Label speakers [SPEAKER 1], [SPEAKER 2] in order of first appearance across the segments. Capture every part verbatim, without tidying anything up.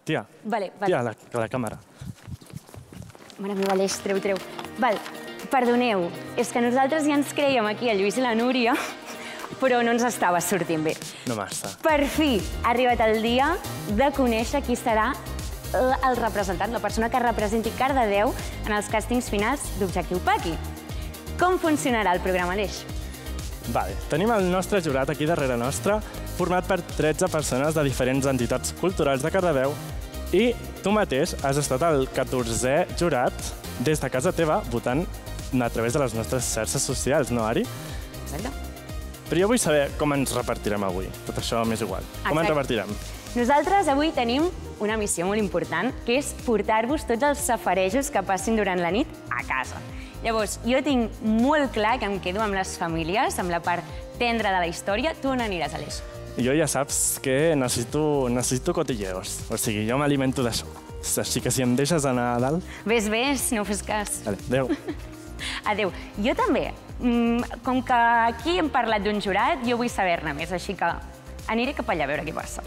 [SPEAKER 1] Tia,
[SPEAKER 2] Vale, vale.
[SPEAKER 1] tia, la, la càmera.
[SPEAKER 2] Mare meva, Aleix, treu, treu. Val, perdoneu, és que nosaltres ja ens creiem aquí, el Lluís i la Núria, però no ens estava sortint bé.
[SPEAKER 1] No massa.
[SPEAKER 2] Per fi ha arribat el dia de conèixer qui serà el representant, la persona que representi Cardedeu en els càstings finals d'Objectiu Paqui. Com funcionarà el programa, Aleix?
[SPEAKER 1] Vale, tenim el nostre jurat aquí darrere nostre, format per tretze persones de diferents entitats culturals de Cardedeu i tu mateix has estat el catorzè jurat des de casa teva votant a través de les nostres xarxes socials, no, Ari?
[SPEAKER 2] Exacte.
[SPEAKER 1] Però jo vull saber com ens repartirem avui. Tot això m'és igual. Com ens repartirem?
[SPEAKER 2] Nosaltres avui tenim una missió molt important, que és portar-vos tots els safarejos que passin durant la nit a casa. Llavors, jo tinc molt clar que em quedo amb les famílies, amb la part tendra de la història. Tu on aniràs, Aleix?
[SPEAKER 1] Jo ja saps que necessito, necessito cotilleos. O sigui, jo m'alimento d'això. Així que si em deixes anar a dalt...
[SPEAKER 2] Ves, ves, no fes cas.
[SPEAKER 1] Vale, adéu.
[SPEAKER 2] Adéu. Jo també. Com que aquí hem parlat d'un jurat, jo vull saber-ne més, així que aniré cap allà a veure què passa.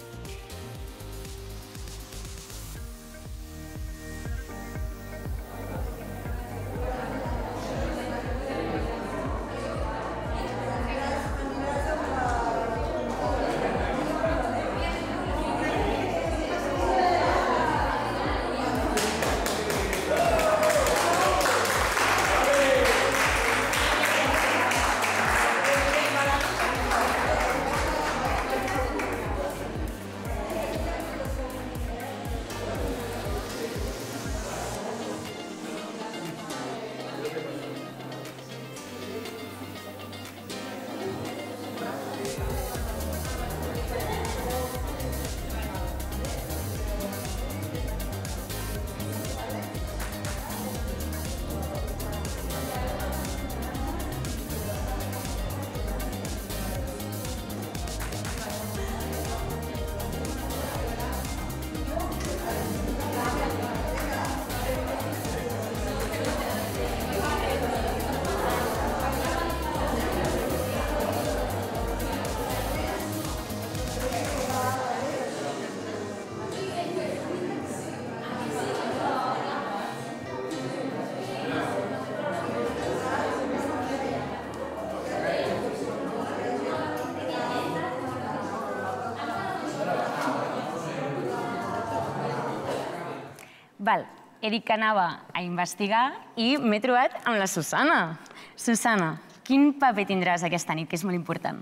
[SPEAKER 2] Val, he dit que anava a investigar i m'he trobat amb la Susana. Susana, quin paper tindràs aquesta nit, que és molt important?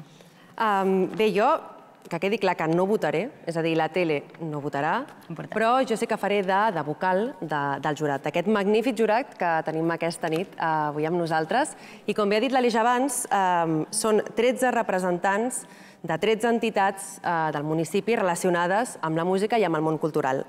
[SPEAKER 3] Bé, jo, que quedi clar que no votaré, és a dir, la tele no votarà, però jo sé que faré de vocal del jurat, d'aquest magnífic jurat que tenim aquesta nit avui amb nosaltres. I com bé ha dit l'Aleix abans, són tretze representants de tretze entitats del municipi relacionades amb la música i amb el món cultural.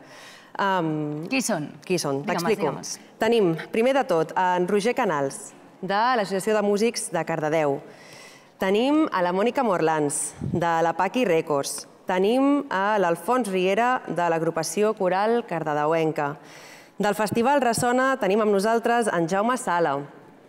[SPEAKER 2] Qui són?
[SPEAKER 3] Qui són? T'explico. Tenim, primer de tot, en Roger Canals, de l'Associació de Músics de Cardedeu. Tenim a la Mònica Morlans, de la Paqui Records. Tenim a l'Alfons Riera, de l'agrupació coral cardedeuenca. Del Festival Ressona tenim amb nosaltres en Jaume Sala.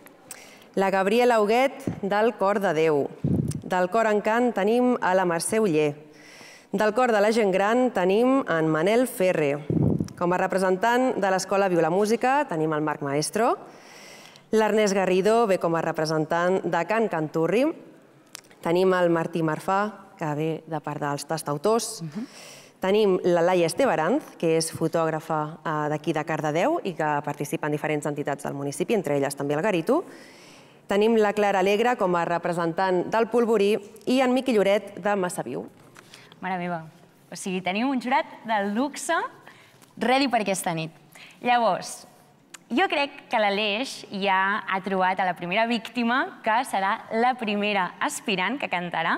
[SPEAKER 3] La Gabriela Huguet, del Cor de Déu. Del Cor Encant tenim a la Mercè Oller. Del Cor de la Gent Gran tenim en Manel Ferre. Com a representant de l'Escola Viu la Música tenim el Marc Maestro. L'Ernest Garrido ve com a representant de Can Canturri. Tenim el Martí Marfà, que ve de part dels tastautors. Tenim la Laia Estebaranz, que és fotògrafa d'aquí de Cardedeu i que participa en diferents entitats del municipi, entre elles també el Garito. Tenim la Clara Alegre com a representant del Polvorí i en Miqui Lloret de Massaviu.
[SPEAKER 2] Mare meva, o sigui, tenim un jurat del luxe ready per aquesta nit. Llavors, jo crec que l'Aleix ja ha trobat a la primera víctima, que serà la primera aspirant que cantarà.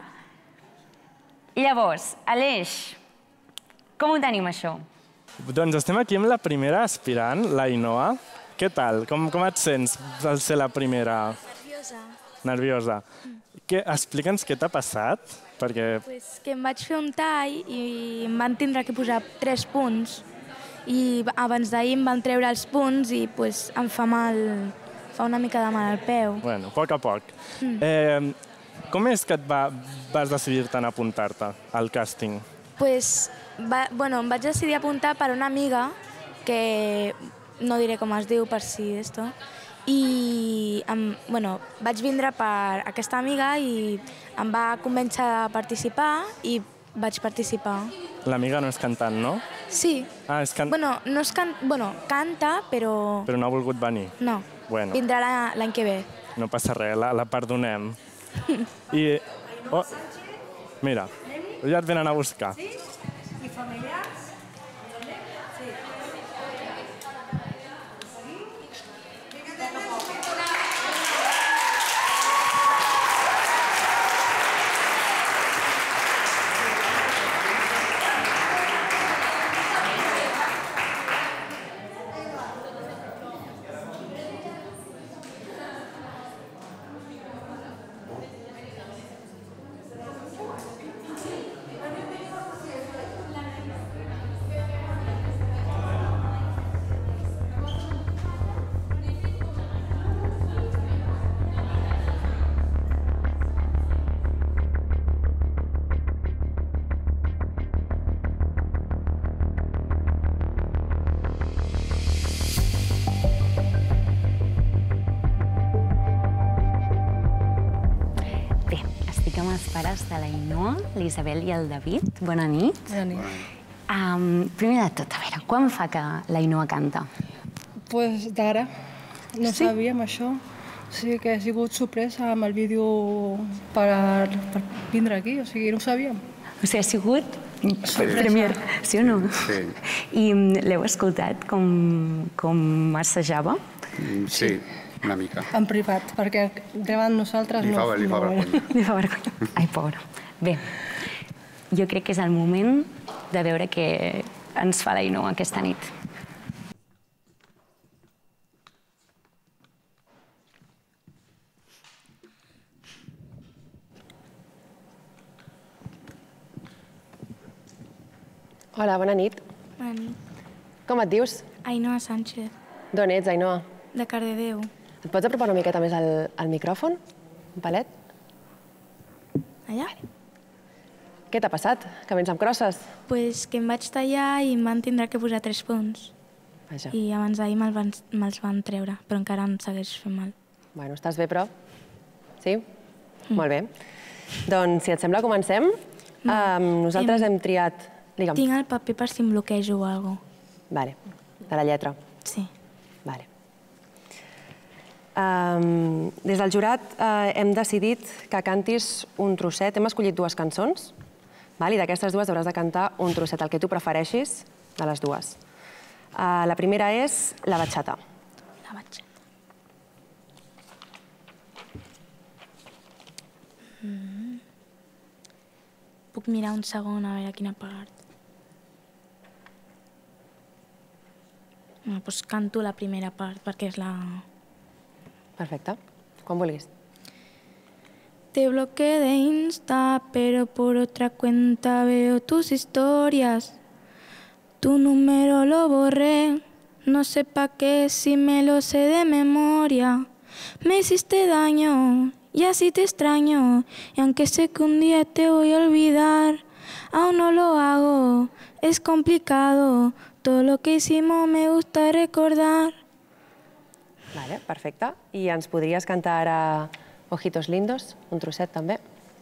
[SPEAKER 2] Llavors, Aleix, com ho tenim, això?
[SPEAKER 1] Doncs estem aquí amb la primera aspirant, la Ainhoa. Què tal? Com et sents al ser la primera?
[SPEAKER 4] Nerviosa.
[SPEAKER 1] Nerviosa. Explica'ns què t'ha passat, perquè...
[SPEAKER 4] Pues que em vaig fer un tall i em van tindre que posar tres punts i abans d'ahir em van treure els punts i pues, em fa mal, fa una mica de mal al peu.
[SPEAKER 1] Bueno, a poc a poc. Com és que et vas decidir-te a apuntar-te al càsting?
[SPEAKER 4] Pues, va, bueno, em vaig decidir apuntar per una amiga que no diré com es diu per si esto, i em, bueno, vaig vindre per aquesta amiga i em va convèncer de participar i vaig participar.
[SPEAKER 1] L'amiga no és cantant, no?
[SPEAKER 4] Sí.
[SPEAKER 1] Ah, és can...
[SPEAKER 4] Bueno, no és can... bueno, canta, però...
[SPEAKER 1] Però no ha volgut venir.
[SPEAKER 4] No,
[SPEAKER 1] Bueno,
[SPEAKER 4] vindrà la- l'any que ve.
[SPEAKER 1] no passa res, la, la perdonem. I... Oh, mira, ja et venen a buscar.
[SPEAKER 5] I familiars?
[SPEAKER 2] Estic amb els pares de l'Ainoa, l'Isabel i el David. Bona nit.
[SPEAKER 6] Bona nit.
[SPEAKER 2] Um, primer de tot, a veure, quan fa que l'Ainoa canta?
[SPEAKER 6] Pues d'ara. No
[SPEAKER 2] Sí?
[SPEAKER 6] sabíem això. O sigui que ha sigut sorpresa amb el vídeo per, per vindre aquí, o sigui, no ho sabíem.
[SPEAKER 2] O sigui, ha sigut premier, sí o no?
[SPEAKER 7] Sí.
[SPEAKER 2] I l'heu escoltat com, com assajava?
[SPEAKER 7] Mm, Sí, una mica.
[SPEAKER 6] En privat, perquè davant nosaltres
[SPEAKER 7] Li
[SPEAKER 6] no...
[SPEAKER 7] fa, li fa
[SPEAKER 6] no-
[SPEAKER 7] vergonya.
[SPEAKER 2] Li fa vergonya. Ai, pobra. Bé, jo crec que és el moment de veure què ens fa l'Ainoa aquesta nit.
[SPEAKER 3] Hola, bona nit.
[SPEAKER 4] Bona nit.
[SPEAKER 3] Com et dius?
[SPEAKER 4] Ainoa Sánchez,
[SPEAKER 3] D'on ets, Ainhoa?
[SPEAKER 4] de Cardedeu.
[SPEAKER 3] Et pots apropar una miqueta més al, al micròfon? Un palet?
[SPEAKER 4] Allà?
[SPEAKER 3] Què t'ha passat? Que vens amb crosses?
[SPEAKER 4] Pues que em vaig tallar i em van tindre que posar tres punts.
[SPEAKER 3] Vaja.
[SPEAKER 4] I abans d'ahir me'ls van, me'ls van treure, però encara em segueix fent mal.
[SPEAKER 3] Bueno, estàs bé, però? Sí? Mm. Molt bé. Doncs, si et sembla, comencem. Um, nosaltres hem triat... Digue'm.
[SPEAKER 4] Tinc el paper per si em bloquejo o alguna cosa.
[SPEAKER 3] Vale. De la lletra.
[SPEAKER 4] Sí.
[SPEAKER 3] Vale. Um, des del jurat uh, hem decidit que cantis un trosset. Hem escollit dues cançons, val? I d'aquestes dues hauràs de cantar un trosset, el que tu prefereixis de les dues. Uh, la primera és la batxata.
[SPEAKER 4] La batxeta. Mm. Puc mirar un segon a veure quina part. No, doncs canto la primera part, perquè és la...
[SPEAKER 3] Perfecte. Quan vulguis.
[SPEAKER 4] Te bloqueé de Insta, pero por otra cuenta veo tus historias. Tu número lo borré, no sé pa' qué si me lo sé de memoria. Me hiciste daño y así te extraño, y aunque sé que un día te voy a olvidar, aún no lo hago, es complicado. Todo lo que hicimos me gusta recordar.
[SPEAKER 3] Vale, perfecte. I ens podries cantar ara Ojitos Lindos, un trosset també?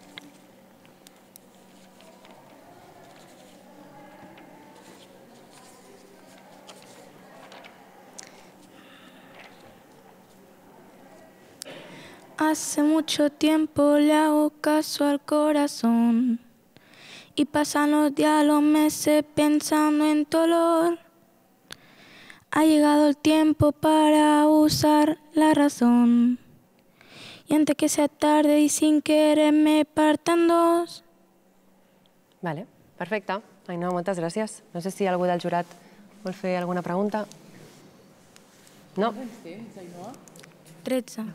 [SPEAKER 4] Hace mucho tiempo le hago caso al corazón y pasan los días, los meses pensando en tu olor. Ha llegado el tiempo para usar la razón y antes que sea tarde y sin querer me partan dos.
[SPEAKER 3] Vale, perfecte. Ainhoa, moltes gràcies. No sé si algú del jurat vol fer alguna pregunta. No?
[SPEAKER 4] tretze.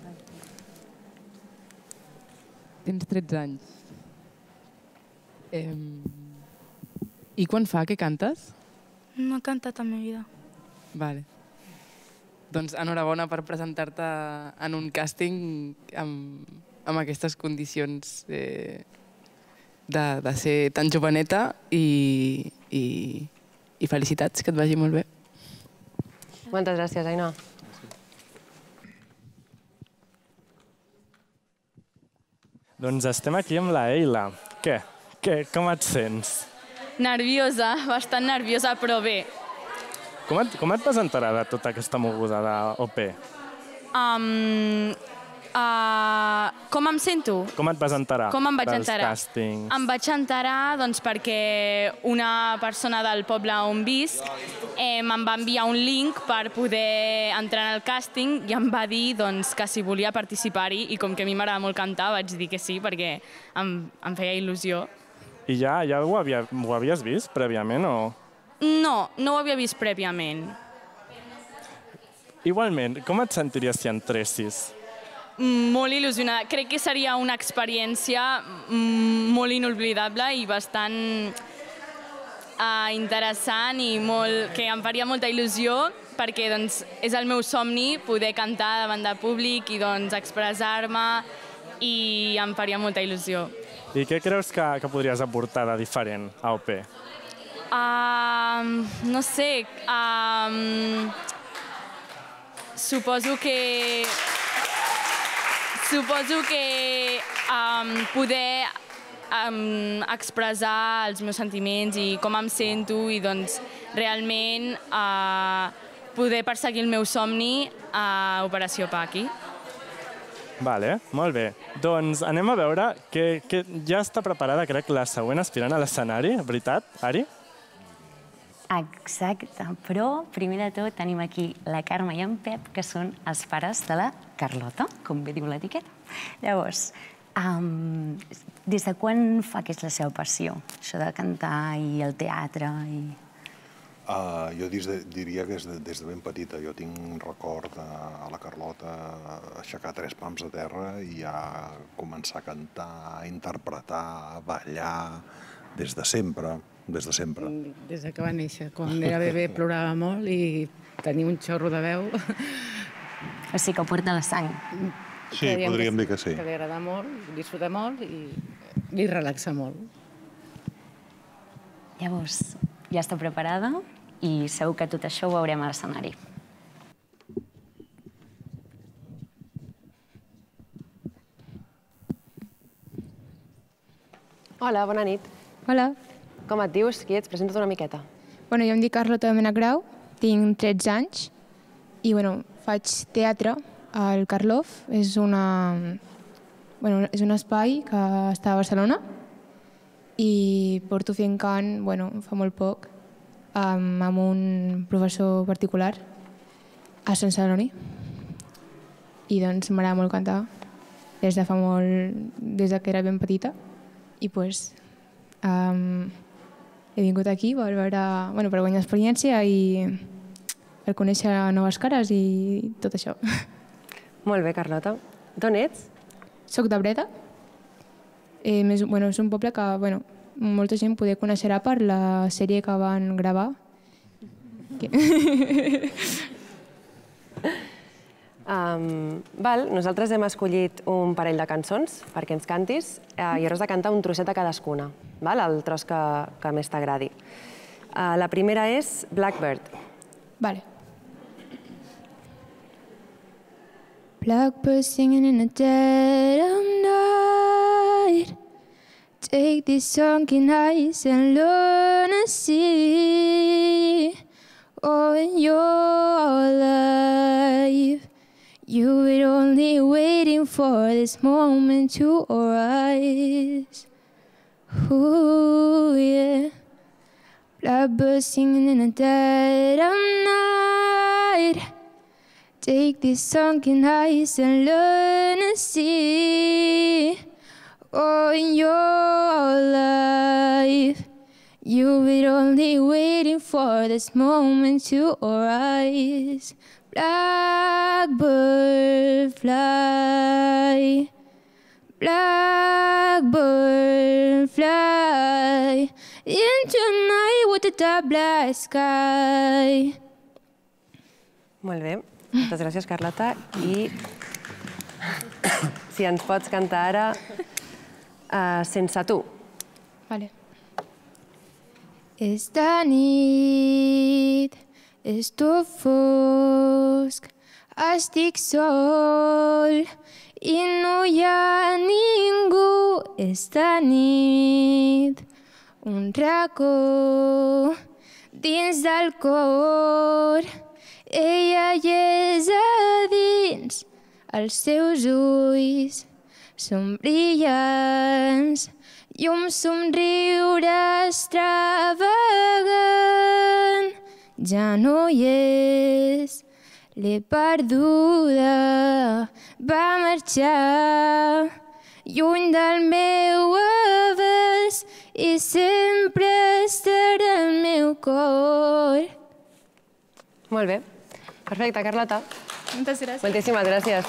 [SPEAKER 8] Tens tretze anys. Eh, I quan fa que cantes?
[SPEAKER 4] No he cantat a la meva vida.
[SPEAKER 8] Vale. Doncs enhorabona per presentar-te en un càsting amb, amb aquestes condicions eh, de ser tan joveneta i felicitats, que et vagi molt bé.
[SPEAKER 3] Moltes gràcies, Ainhoa.
[SPEAKER 1] Doncs estem aquí amb la Eila. Què? Què? Com et sents?
[SPEAKER 9] Nerviosa, bastant nerviosa, però bé.
[SPEAKER 1] Com et, com et vas enterar de tota aquesta moguda d'O P?
[SPEAKER 9] Um, uh, com em sento?
[SPEAKER 1] Com et vas enterar?
[SPEAKER 9] Com em vaig
[SPEAKER 1] dels
[SPEAKER 9] enterar?
[SPEAKER 1] càstings?
[SPEAKER 9] Em vaig enterar doncs, perquè una persona del poble on visc eh, em va enviar un link per poder entrar en el càsting i em va dir doncs, que si volia participar-hi, i com que a mi m'agrada molt cantar vaig dir que sí perquè em, em feia il·lusió.
[SPEAKER 1] I ja, ja ho, havia, ho havies vist prèviament o...?
[SPEAKER 9] No, no ho havia vist prèviament.
[SPEAKER 1] Igualment, com et sentiries si entressis?
[SPEAKER 9] Molt il·lusionada. Crec que seria una experiència molt inoblidable i bastant uh, interessant i molt, que em faria molta il·lusió perquè doncs, és el meu somni poder cantar davant de públic i doncs, expressar-me i em faria molta il·lusió.
[SPEAKER 1] I què creus que, que podries aportar de diferent a O P?
[SPEAKER 9] Uh, no sé, um, suposo que suposo que um, poder um, expressar els meus sentiments i com em sento i doncs realment uh, poder perseguir el meu somni a Operació Paqui.
[SPEAKER 1] Vale, molt bé. Doncs anem a veure que, que ja està preparada, crec, la següent aspirant a l'escenari, veritat, Ari?
[SPEAKER 2] Exacte, però primer de tot tenim aquí la Carme i en Pep, que són els pares de la Carlota, com bé diu l'etiqueta. Llavors, um, des de quan fa que és la seva passió, això de cantar i el teatre? I...
[SPEAKER 10] Uh, jo des de, diria que és de, des de ben petita. Jo tinc un record de, a la Carlota aixecar tres pams a terra i ja començar a cantar, a interpretar, a ballar, des de sempre. Des de sempre.
[SPEAKER 11] Des de que va néixer. Quan era bebè plorava molt i tenia un xorro de veu.
[SPEAKER 2] O sigui que ho porta a la sang.
[SPEAKER 10] Sí, podríem dir que sí.
[SPEAKER 11] Que li agrada molt, disfruta molt i li relaxa molt.
[SPEAKER 2] Llavors, ja està preparada i segur que tot això ho veurem a l'escenari.
[SPEAKER 3] Hola, bona nit.
[SPEAKER 12] Hola.
[SPEAKER 3] Com et dius? Qui ets? Presenta't una miqueta.
[SPEAKER 12] Bueno, jo em dic Carlota Menagrau, tinc tretze anys i bueno, faig teatre al Carlof. És, una, bueno, és un espai que està a Barcelona i porto fent cant bueno, fa molt poc um, amb un professor particular a Sant Celoni. I doncs m'agrada molt cantar des de fa molt, des de que era ben petita. I pues, um, he vingut aquí per, veure, bueno, per guanyar experiència i per conèixer noves cares i tot això.
[SPEAKER 3] Molt bé, Carlota. D'on ets?
[SPEAKER 12] Soc de Breda. Eh, més, bueno, és un poble que bueno, molta gent poder conèixer per la sèrie que van gravar.
[SPEAKER 3] Um, val, nosaltres hem escollit un parell de cançons perquè ens cantis uh, i hauràs de cantar un trosset a cadascuna, val? El tros que, que més t'agradi. Uh, la primera és Blackbird.
[SPEAKER 12] Vale. Blackbird singing in the dead of night. Take these sunken eyes and learn to see. Oh, in your life you were only waiting for this moment to arise. Ooh, yeah. Blackbird singing in the dead of night. Take these sunken eyes and learn to see. Oh, in your life you were only waiting for this moment to arise. Blackbird fly, blackbird fly into night with the dark black sky.
[SPEAKER 3] Molt bé, moltes gràcies, Carlota. I si ens pots cantar ara uh, Sense tu.
[SPEAKER 12] Vale. Esta nit és tot fosc, estic sol i no hi ha ningú. Esta nit un racó dins del cor, ella hi és a dins, els seus ulls són brillants i un somriure extravagant. Ja no hi és, l'he perduda, va marxar lluny del meu abast i sempre estarà al meu cor.
[SPEAKER 3] Molt bé. Perfecte, Carlota.
[SPEAKER 12] Moltes gràcies.
[SPEAKER 3] Moltíssimes gràcies.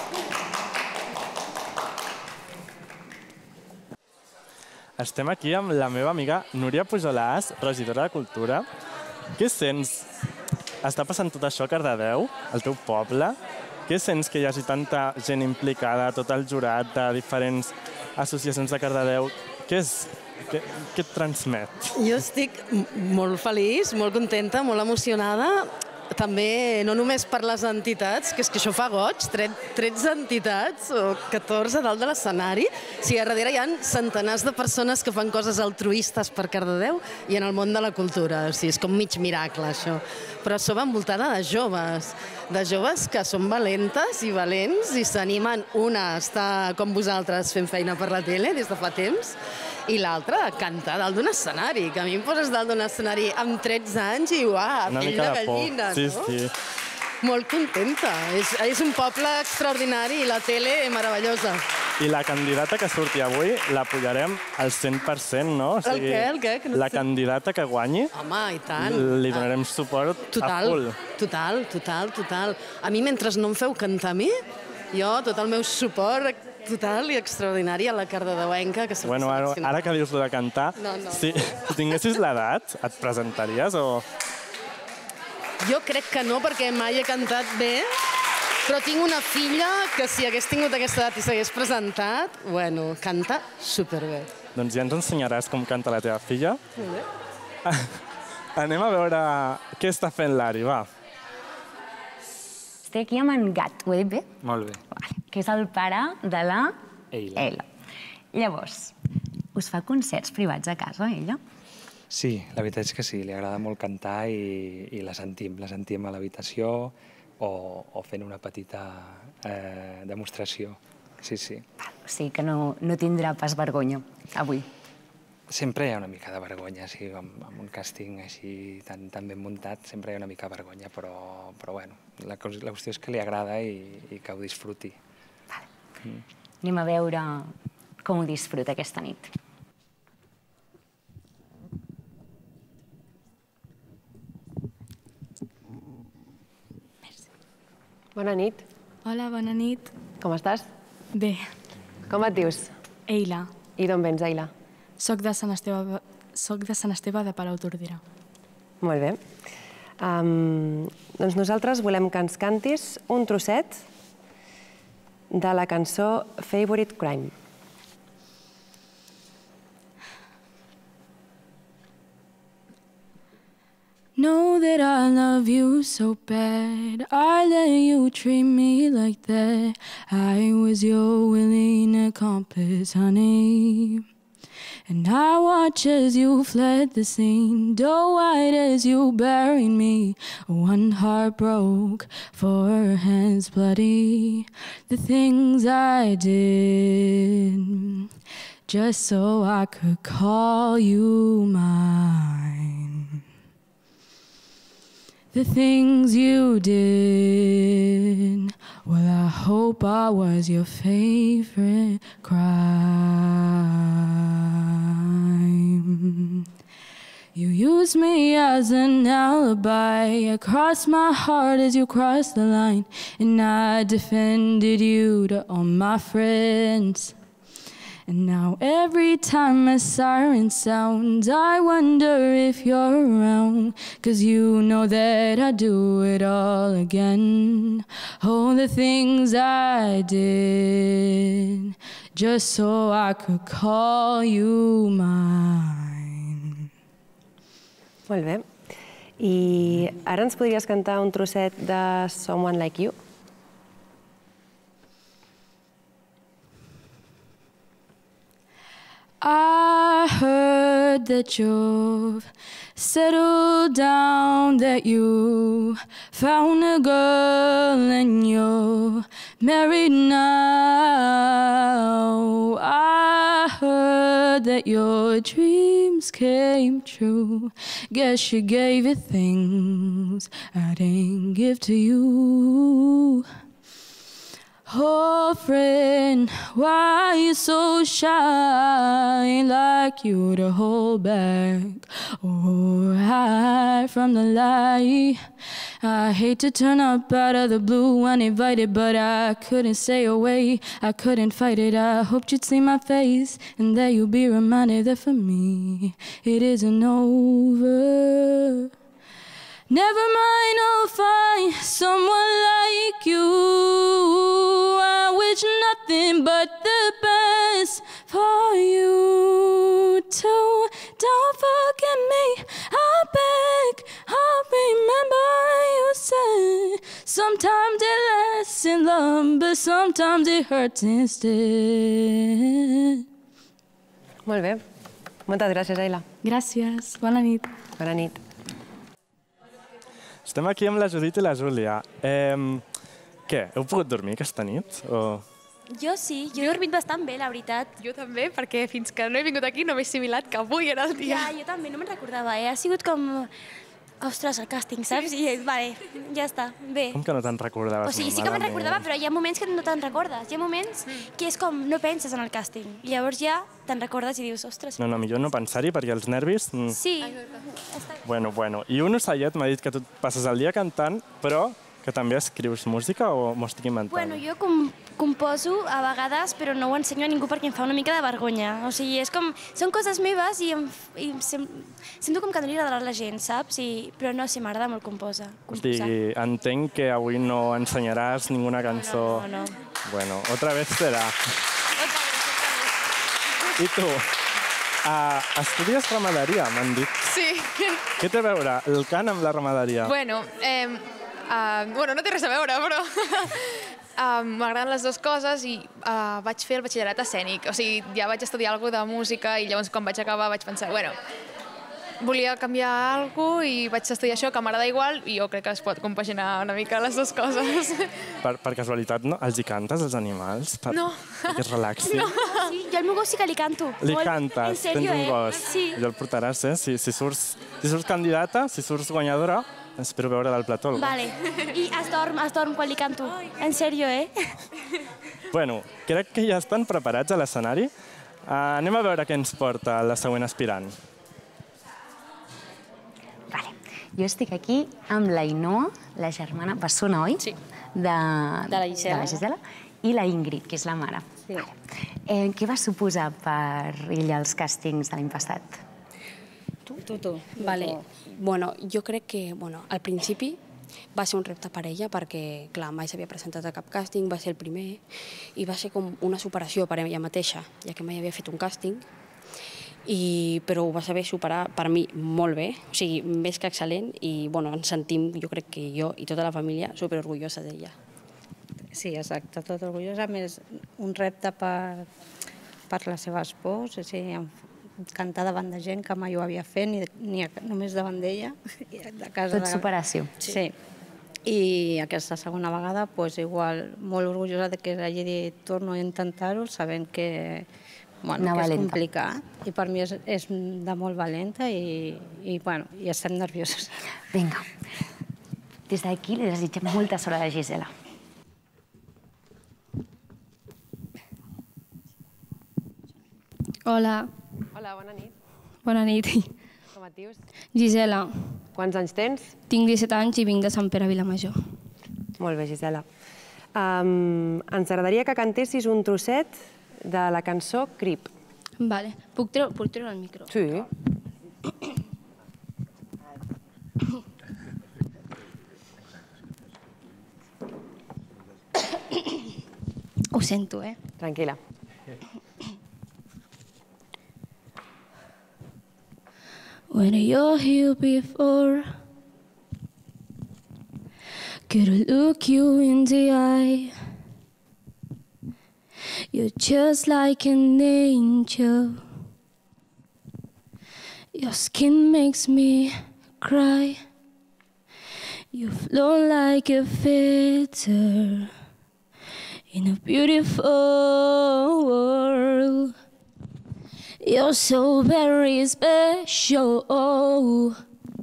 [SPEAKER 1] Estem aquí amb la meva amiga Núria Pujolàs, regidora de Cultura. Què sents? Està passant tot això a Cardedeu, al teu poble? Què sents que hi hagi tanta gent implicada, tot el jurat de diferents associacions de Cardedeu? Què és? Què, què et transmet?
[SPEAKER 13] Jo estic molt feliç, molt contenta, molt emocionada. També, no només per les entitats, que és que això fa goig, tretze entitats o catorze dalt de l'escenari. O sigui, a darrere hi ha centenars de persones que fan coses altruistes per Cardedeu i en el món de la cultura. O sigui, és com mig miracle, això. Però som envoltada de joves, de joves que són valentes i valents i s'animen. Una està, com vosaltres, fent feina per la tele des de fa temps, i l'altra a cantar dalt d'un escenari, que a mi em poses dalt d'un escenari amb tretze anys i uah, pell de gallina, no?
[SPEAKER 1] Sí, sí.
[SPEAKER 13] Molt contenta. És, és un poble extraordinari i la tele meravellosa.
[SPEAKER 1] I la candidata que surti avui la apoyarem al cent per cent, no? O sigui,
[SPEAKER 13] el què? El què? Que no
[SPEAKER 1] la
[SPEAKER 13] sé.
[SPEAKER 1] candidata que guanyi,
[SPEAKER 13] home, i tant.
[SPEAKER 1] li donarem suport
[SPEAKER 13] total,
[SPEAKER 1] a full.
[SPEAKER 13] Total, total, total. A mi, mentre no em feu cantar a mi, jo, tot el meu suport total i extraordinari a la cardedeuenca que s'ha
[SPEAKER 1] Bueno, ara, ara que dius lo de cantar,
[SPEAKER 13] no, no.
[SPEAKER 1] si tinguessis l'edat, et presentaries o...?
[SPEAKER 13] Jo crec que no, perquè mai he cantat bé, però tinc una filla que si hagués tingut aquesta edat i s'hagués presentat, bueno, canta superbé.
[SPEAKER 1] Doncs ja ens ensenyaràs com canta la teva filla.
[SPEAKER 13] Molt bé.
[SPEAKER 1] Anem a veure què està fent l'Ari, va.
[SPEAKER 2] Estic aquí amb en Gat, ho he dit bé?
[SPEAKER 14] Molt bé.
[SPEAKER 2] Vale. Que és el pare de la
[SPEAKER 14] Eila.
[SPEAKER 2] Eila. Llavors, us fa concerts privats a casa, ella?
[SPEAKER 14] Sí, la veritat és que sí, li agrada molt cantar i, i la sentim. La sentim a l'habitació o, o fent una petita eh, demostració. Sí, sí.
[SPEAKER 2] O sigui que no, no tindrà pas vergonya avui.
[SPEAKER 14] Sempre hi ha una mica de vergonya, sí, amb, amb un càsting així tan, tan ben muntat, sempre hi ha una mica de vergonya, però, però bueno, la, la qüestió és que li agrada i, i que ho disfruti.
[SPEAKER 2] Vale. Mm. Anem a veure com ho disfruta aquesta nit.
[SPEAKER 3] Bona nit.
[SPEAKER 4] Hola, bona nit.
[SPEAKER 3] Com estàs?
[SPEAKER 4] Bé.
[SPEAKER 3] Com et dius?
[SPEAKER 4] Eila.
[SPEAKER 3] I d'on vens, Eila?
[SPEAKER 4] Soc de Sant Esteve, soc de Sant Esteve de Palautordera.
[SPEAKER 3] Molt bé. Um, doncs nosaltres volem que ens cantis un trosset de la cançó Favorite Crime.
[SPEAKER 4] Know that I love you so bad, I let you treat me like that. I was your willing accomplice, honey. And I watch as you fled the scene, doe white as you buried me. One heart broke, four hands bloody. The things I did, just so I could call you mine. The things you did, well, I hope I was your favorite crime. You used me as an alibi, you crossed my heart as you crossed the line, and I defended you to all my friends. And now every time a siren sounds, I wonder if you're around, 'cause you know that I'd do it all again. All the things I did, just so I could call you mine.
[SPEAKER 3] Molt bé. I ara ens podries cantar un trosset de Someone Like You?
[SPEAKER 4] I heard that you've settled down, that you found a girl and you're married now. I heard that your dreams came true. Guess she gave you things I didn't give to you. Oh, friend, why you so shy, like you to hold back or hide from the light? I hate to turn up out of the blue uninvited, but I couldn't stay away, I couldn't fight it. I hoped you'd see my face and that you'd be reminded that for me it isn't over. Never mind, I'll find someone like you. I wish nothing but the best for you too. Don't forget me, I'll beg, I'll remember you said sometimes it lasts in love, but sometimes it hurts instead.
[SPEAKER 3] Molt bé. Moltes gràcies, Aila.
[SPEAKER 4] Gràcies. Bona nit.
[SPEAKER 3] Bona nit.
[SPEAKER 1] Estem aquí amb la Judit i la Júlia. Eh, què, heu pogut dormir aquesta nit? O...
[SPEAKER 15] Jo sí, jo he dormit bastant bé, la veritat.
[SPEAKER 16] Jo també, perquè fins que no he vingut aquí no m'he assimilat que avui era el dia.
[SPEAKER 15] Ja, jo també, no me'n recordava, eh? Ha sigut com... Ostres, el càsting, saps? I, vale, ja està, bé.
[SPEAKER 1] Com que no te'n recordaves?
[SPEAKER 15] O sigui, sí que me'n recordava, però hi ha moments que no te'n recordes. Hi ha moments que és com, no penses en el càsting. I llavors ja te'n recordes i dius, ostres...
[SPEAKER 1] No, no, millor no pensar-hi, perquè els nervis...
[SPEAKER 15] Sí.
[SPEAKER 1] Bueno, bueno. I un ocellet m'ha dit que tu passes el dia cantant, però que també escrius música o m'ho estic inventant?
[SPEAKER 15] Bueno, jo com, composo a vegades, però no ho ensenyo a ningú perquè em fa una mica de vergonya. O sigui, és com... Són coses meves i, em, i sem, sento com que no li agradarà a la gent, saps? I, però no sé, m'agrada molt composa,
[SPEAKER 1] O
[SPEAKER 15] composar.
[SPEAKER 1] sigui, entenc que avui no ensenyaràs ninguna cançó...
[SPEAKER 15] No, no, no.
[SPEAKER 1] Bueno, otra vez serà. I tu? Uh, estudies ramaderia, m'han dit.
[SPEAKER 16] Sí.
[SPEAKER 1] Què té a veure el cant amb la ramaderia?
[SPEAKER 16] Bueno, eh, uh, bueno, no té res a veure, però uh, m'agraden les dues coses i uh, vaig fer el batxillerat escènic. O sigui, ja vaig estudiar alguna cosa de música i llavors quan vaig acabar vaig pensar, bueno, volia canviar alguna cosa i vaig estudiar això, que m'agrada igual, i jo crec que es pot compaginar una mica les dues coses.
[SPEAKER 1] Per, per casualitat, no? Els hi cantes, els animals? Per,
[SPEAKER 15] No.
[SPEAKER 1] Perquè es relaxi?
[SPEAKER 15] No. Sí, jo al meu gos sí que li canto.
[SPEAKER 1] Li
[SPEAKER 15] Molt.
[SPEAKER 1] cantes,
[SPEAKER 15] En sèrio,
[SPEAKER 1] tens un
[SPEAKER 15] eh?
[SPEAKER 1] gos.
[SPEAKER 15] Sí.
[SPEAKER 1] I el portaràs, eh? Si, si, surts, si surts candidata, si surts guanyadora, espero veure del plató. el gos.
[SPEAKER 15] Vale. I es dorm, es dorm quan li canto. En sèrio, eh?
[SPEAKER 1] Bueno, crec que ja estan preparats a l'escenari. Uh, anem a veure què ens porta la següent aspirant.
[SPEAKER 2] Jo estic aquí amb la Ainhoa, la germana bessona, oi? Sí. De, de la Gisela. De la Gisela. I la Ingrid, que és la mare. Sí. Vale. Eh, què va suposar per ella els càstings de l'any passat?
[SPEAKER 17] Tu, tu, tu. Vale. Bueno, jo crec que, bueno, al principi va ser un repte per ella perquè, clar, mai s'havia presentat a cap càsting, va ser el primer, i va ser com una superació per ella mateixa, ja que mai havia fet un càsting, i, però ho va saber superar per mi molt bé, o sigui, més que excel·lent, i bueno, ens sentim, jo crec que jo i tota la família, superorgullosa d'ella.
[SPEAKER 18] Sí, exacte, tot orgullosa, a més un repte per, per les seves pors, o sigui, cantar davant de gent que mai ho havia fet, ni, ni només davant d'ella. De casa
[SPEAKER 2] Tot
[SPEAKER 18] de...
[SPEAKER 2] superació.
[SPEAKER 18] Sí. I aquesta segona vegada, pues, igual, molt orgullosa de que hagi dit torno a intentar-ho, sabent que, bueno, que és complicat. I per mi és, és de molt valenta i, i, bueno, i estem nerviosos.
[SPEAKER 2] Vinga. Des d'aquí li desitgem molta sort a la Gisela.
[SPEAKER 19] Hola.
[SPEAKER 3] Hola, bona nit.
[SPEAKER 19] Bona nit.
[SPEAKER 3] Com et dius?
[SPEAKER 19] Gisela.
[SPEAKER 3] Quants anys tens?
[SPEAKER 19] Tinc disset anys i vinc de Sant Pere Vilamajor.
[SPEAKER 3] Molt bé, Gisela. Um, ens agradaria que cantessis un trosset de la cançó Creep.
[SPEAKER 19] Vale. Puc treure, puc treure el micro?
[SPEAKER 3] Sí.
[SPEAKER 19] Ho sento, eh?
[SPEAKER 3] Tranquil·la.
[SPEAKER 19] when you're here before. Could I look you in the eye? You're just like an angel. Your skin makes me cry. You flow like a feather in a beautiful world. You're so very special.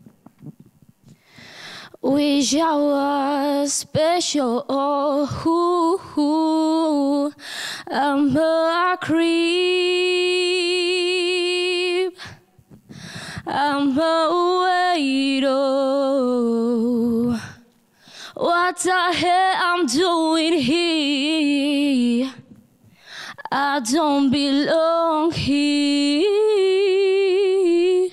[SPEAKER 19] Wish I was special. Oh, I'm a creep. I'm a weirdo. What the hell I'm doing here? I don't belong here.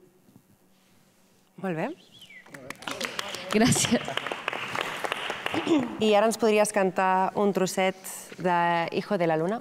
[SPEAKER 3] Molt bé.
[SPEAKER 19] Gràcies.
[SPEAKER 3] I ara ens podries cantar un trosset de Hijo de la Luna?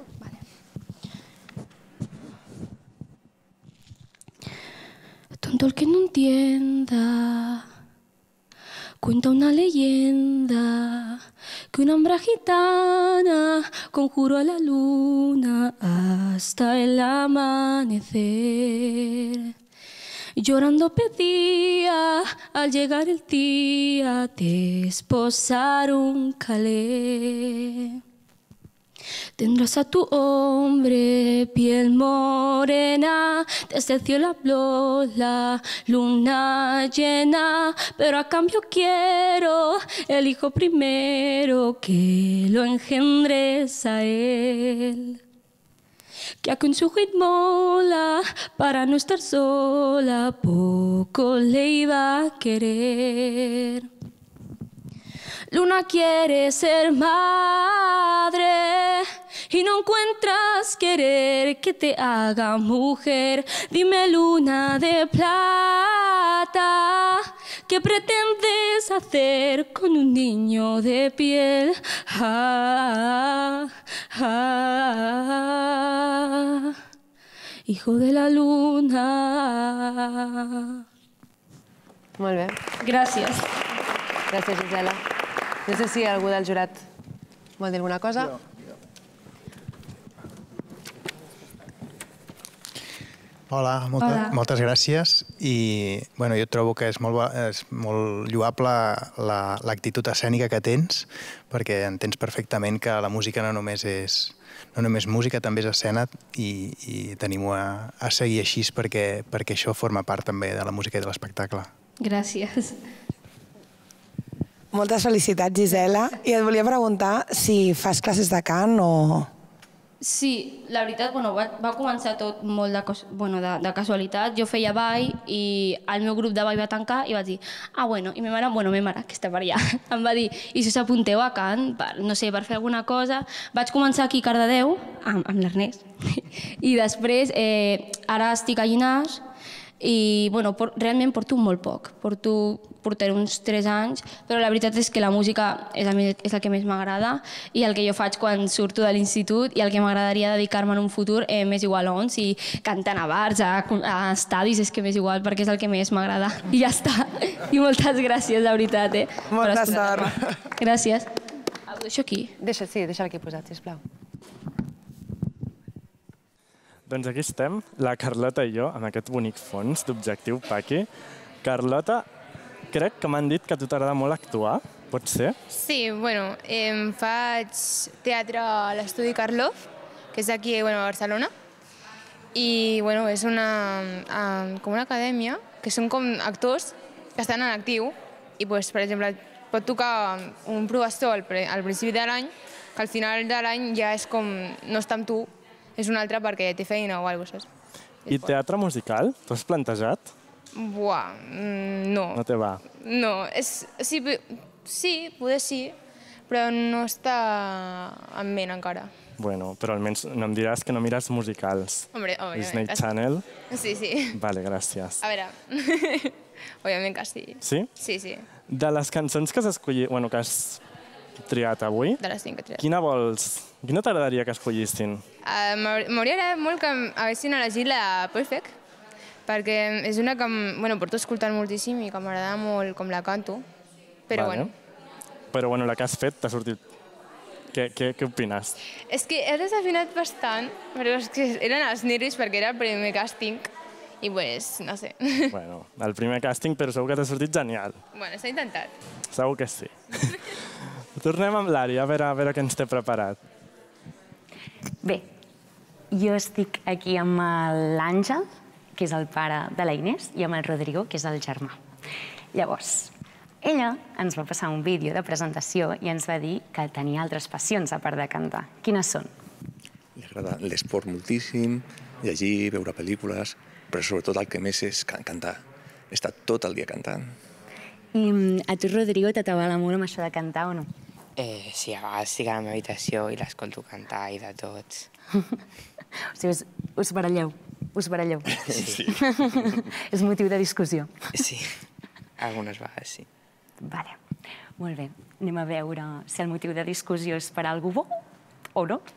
[SPEAKER 19] Tonto el que no entienda, cuenta una leyenda que una hembra gitana conjuró a la luna hasta el amanecer. Llorando pedía al llegar el día desposar un calé. Tendrás a tu hombre piel morena, desde el cielo habló la luna llena, pero a cambio quiero el hijo primero que lo engendres a él. Que a con su mola para no estar sola, poco le iba a querer. Luna quiere ser madre y no encuentras querer que te haga mujer. Dime, luna de plata, ¿qué pretendes hacer con un niño de piel? Ah, ah, hijo de la luna.
[SPEAKER 3] Molt bé.
[SPEAKER 19] Gràcies.
[SPEAKER 3] Gràcies, Gisela. No sé si algú del jurat vol dir alguna cosa.
[SPEAKER 20] Hola, molta,
[SPEAKER 3] Hola.
[SPEAKER 20] moltes gràcies. I bueno, jo trobo que és molt, és molt lloable l'actitud escènica que tens, perquè entens perfectament que la música no només és no només música, també és escena, i, i t'animo a, a seguir així perquè, perquè això forma part també de la música i de l'espectacle.
[SPEAKER 19] Gràcies.
[SPEAKER 5] Moltes felicitats, Gisela. I et volia preguntar si fas classes de cant o...
[SPEAKER 19] Sí, la veritat, bueno, va, va començar tot molt de, bueno, de, de casualitat. Jo feia ball i el meu grup de ball va tancar i vaig dir, ah, bueno, i ma mare, bueno, ma mare, que està per allà, em va dir, i si us apunteu a cant, per, no sé, per fer alguna cosa. Vaig començar aquí a Cardedeu, amb, amb l'Ernest, i després, eh, ara estic a Llinars, i bueno, por, realment porto molt poc, porto, portaré uns tres anys, però la veritat és que la música és, mi, és el que més m'agrada i el que jo faig quan surto de l'institut i el que m'agradaria dedicar-me en un futur eh, m'és igual on, si cantant a bars, a, a estadis, és que m'és igual perquè és el que més m'agrada i ja està. I moltes gràcies, la veritat. Eh,
[SPEAKER 5] Molta sort.
[SPEAKER 19] Gràcies. Ho deixo aquí.
[SPEAKER 3] Deixa, sí, deixa aquí posat, sisplau.
[SPEAKER 1] Doncs aquí estem, la Carlota i jo, amb aquest bonic fons d'Objectiu Paqui. Carlota, crec que m'han dit que a tu t'agrada molt actuar, pot ser?
[SPEAKER 21] Sí, bueno, eh, faig teatre a l'Estudi Karloff, que és aquí bueno, a Barcelona, i bueno, és una, eh, com una acadèmia, que són com actors que estan en actiu, i pues, per exemple, pot tocar un professor al, al principi de l'any, que al final de l'any ja és com, no està amb tu, és un altre perquè té feina o alguna cosa, saps?
[SPEAKER 1] I teatre musical? T'ho has plantejat?
[SPEAKER 21] Buah, no.
[SPEAKER 1] No te va?
[SPEAKER 21] No, és, sí, sí, poder sí, però no està en ment encara.
[SPEAKER 1] Bueno, però almenys no em diràs que no mires musicals.
[SPEAKER 21] Hombre, òbviament.
[SPEAKER 1] Disney Channel?
[SPEAKER 21] Sí, sí.
[SPEAKER 1] Vale, gràcies.
[SPEAKER 21] A veure, òbviament que sí.
[SPEAKER 1] Sí?
[SPEAKER 21] Sí, sí.
[SPEAKER 1] De les cançons que has escollit, bueno, que has triat avui,
[SPEAKER 21] De les cinc que he triat.
[SPEAKER 1] quina vols? Quina t'agradaria que escollissin?
[SPEAKER 21] Uh, M'hauria agradat molt que haguessin elegit la Perfect, perquè és una que bueno, porto escoltant moltíssim i que m'agrada molt com la canto, però
[SPEAKER 1] Vale.
[SPEAKER 21] bueno.
[SPEAKER 1] Però bueno, la que has fet t'ha sortit... Què, què, què opines?
[SPEAKER 21] És que he desafinat bastant, però és que eren els nervis perquè era el primer càsting i pues, no sé.
[SPEAKER 1] Bueno, el primer càsting, però segur que t'ha sortit genial.
[SPEAKER 21] Bueno, s'ha intentat.
[SPEAKER 1] Segur que sí. Tornem amb l'Ària, a veure, a veure què ens té preparat.
[SPEAKER 2] Bé, jo estic aquí amb l'Àngel, que és el pare de la Inés, i amb el Rodrigo, que és el germà. Llavors, ella ens va passar un vídeo de presentació i ens va dir que tenia altres passions a part de cantar. Quines són?
[SPEAKER 6] Li agrada l'esport moltíssim, llegir, veure pel·lícules, però sobretot el que més és cantar. Està tot el dia cantant.
[SPEAKER 2] I a tu, Rodrigo, t'atabala molt amb això de cantar o no?
[SPEAKER 22] Eh, sí, a vegades estic a la meva habitació i l'escolto cantar i de tots.
[SPEAKER 2] O sigui, us, us baralleu, us baralleu.
[SPEAKER 22] Sí.
[SPEAKER 2] És motiu de discussió.
[SPEAKER 22] Sí, algunes vegades sí.
[SPEAKER 2] Vale, molt bé. Anem a veure si el motiu de discussió és per algú bo o no.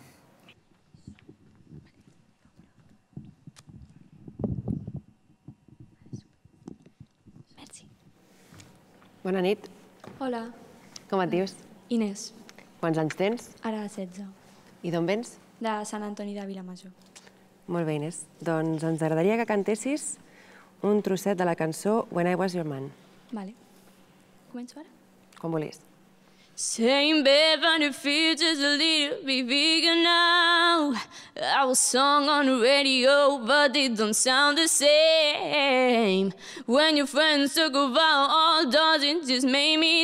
[SPEAKER 3] Bona nit.
[SPEAKER 23] Hola,
[SPEAKER 3] Com et dius?
[SPEAKER 23] Inés.
[SPEAKER 3] Quants anys tens?
[SPEAKER 23] Ara setze.
[SPEAKER 3] I d'on vens?
[SPEAKER 23] De Sant Antoni de Vilamajor.
[SPEAKER 3] Molt bé, Inés. Doncs ens agradaria que cantessis un trosset de la cançó When I Was Your Man.
[SPEAKER 23] Vale. Començo ara?
[SPEAKER 3] Com vulguis.
[SPEAKER 9] Same bed, find it feels just a little bit bigger now. I was sung on the radio, but it don't sound the same. When your friends talk about all doesn't just make me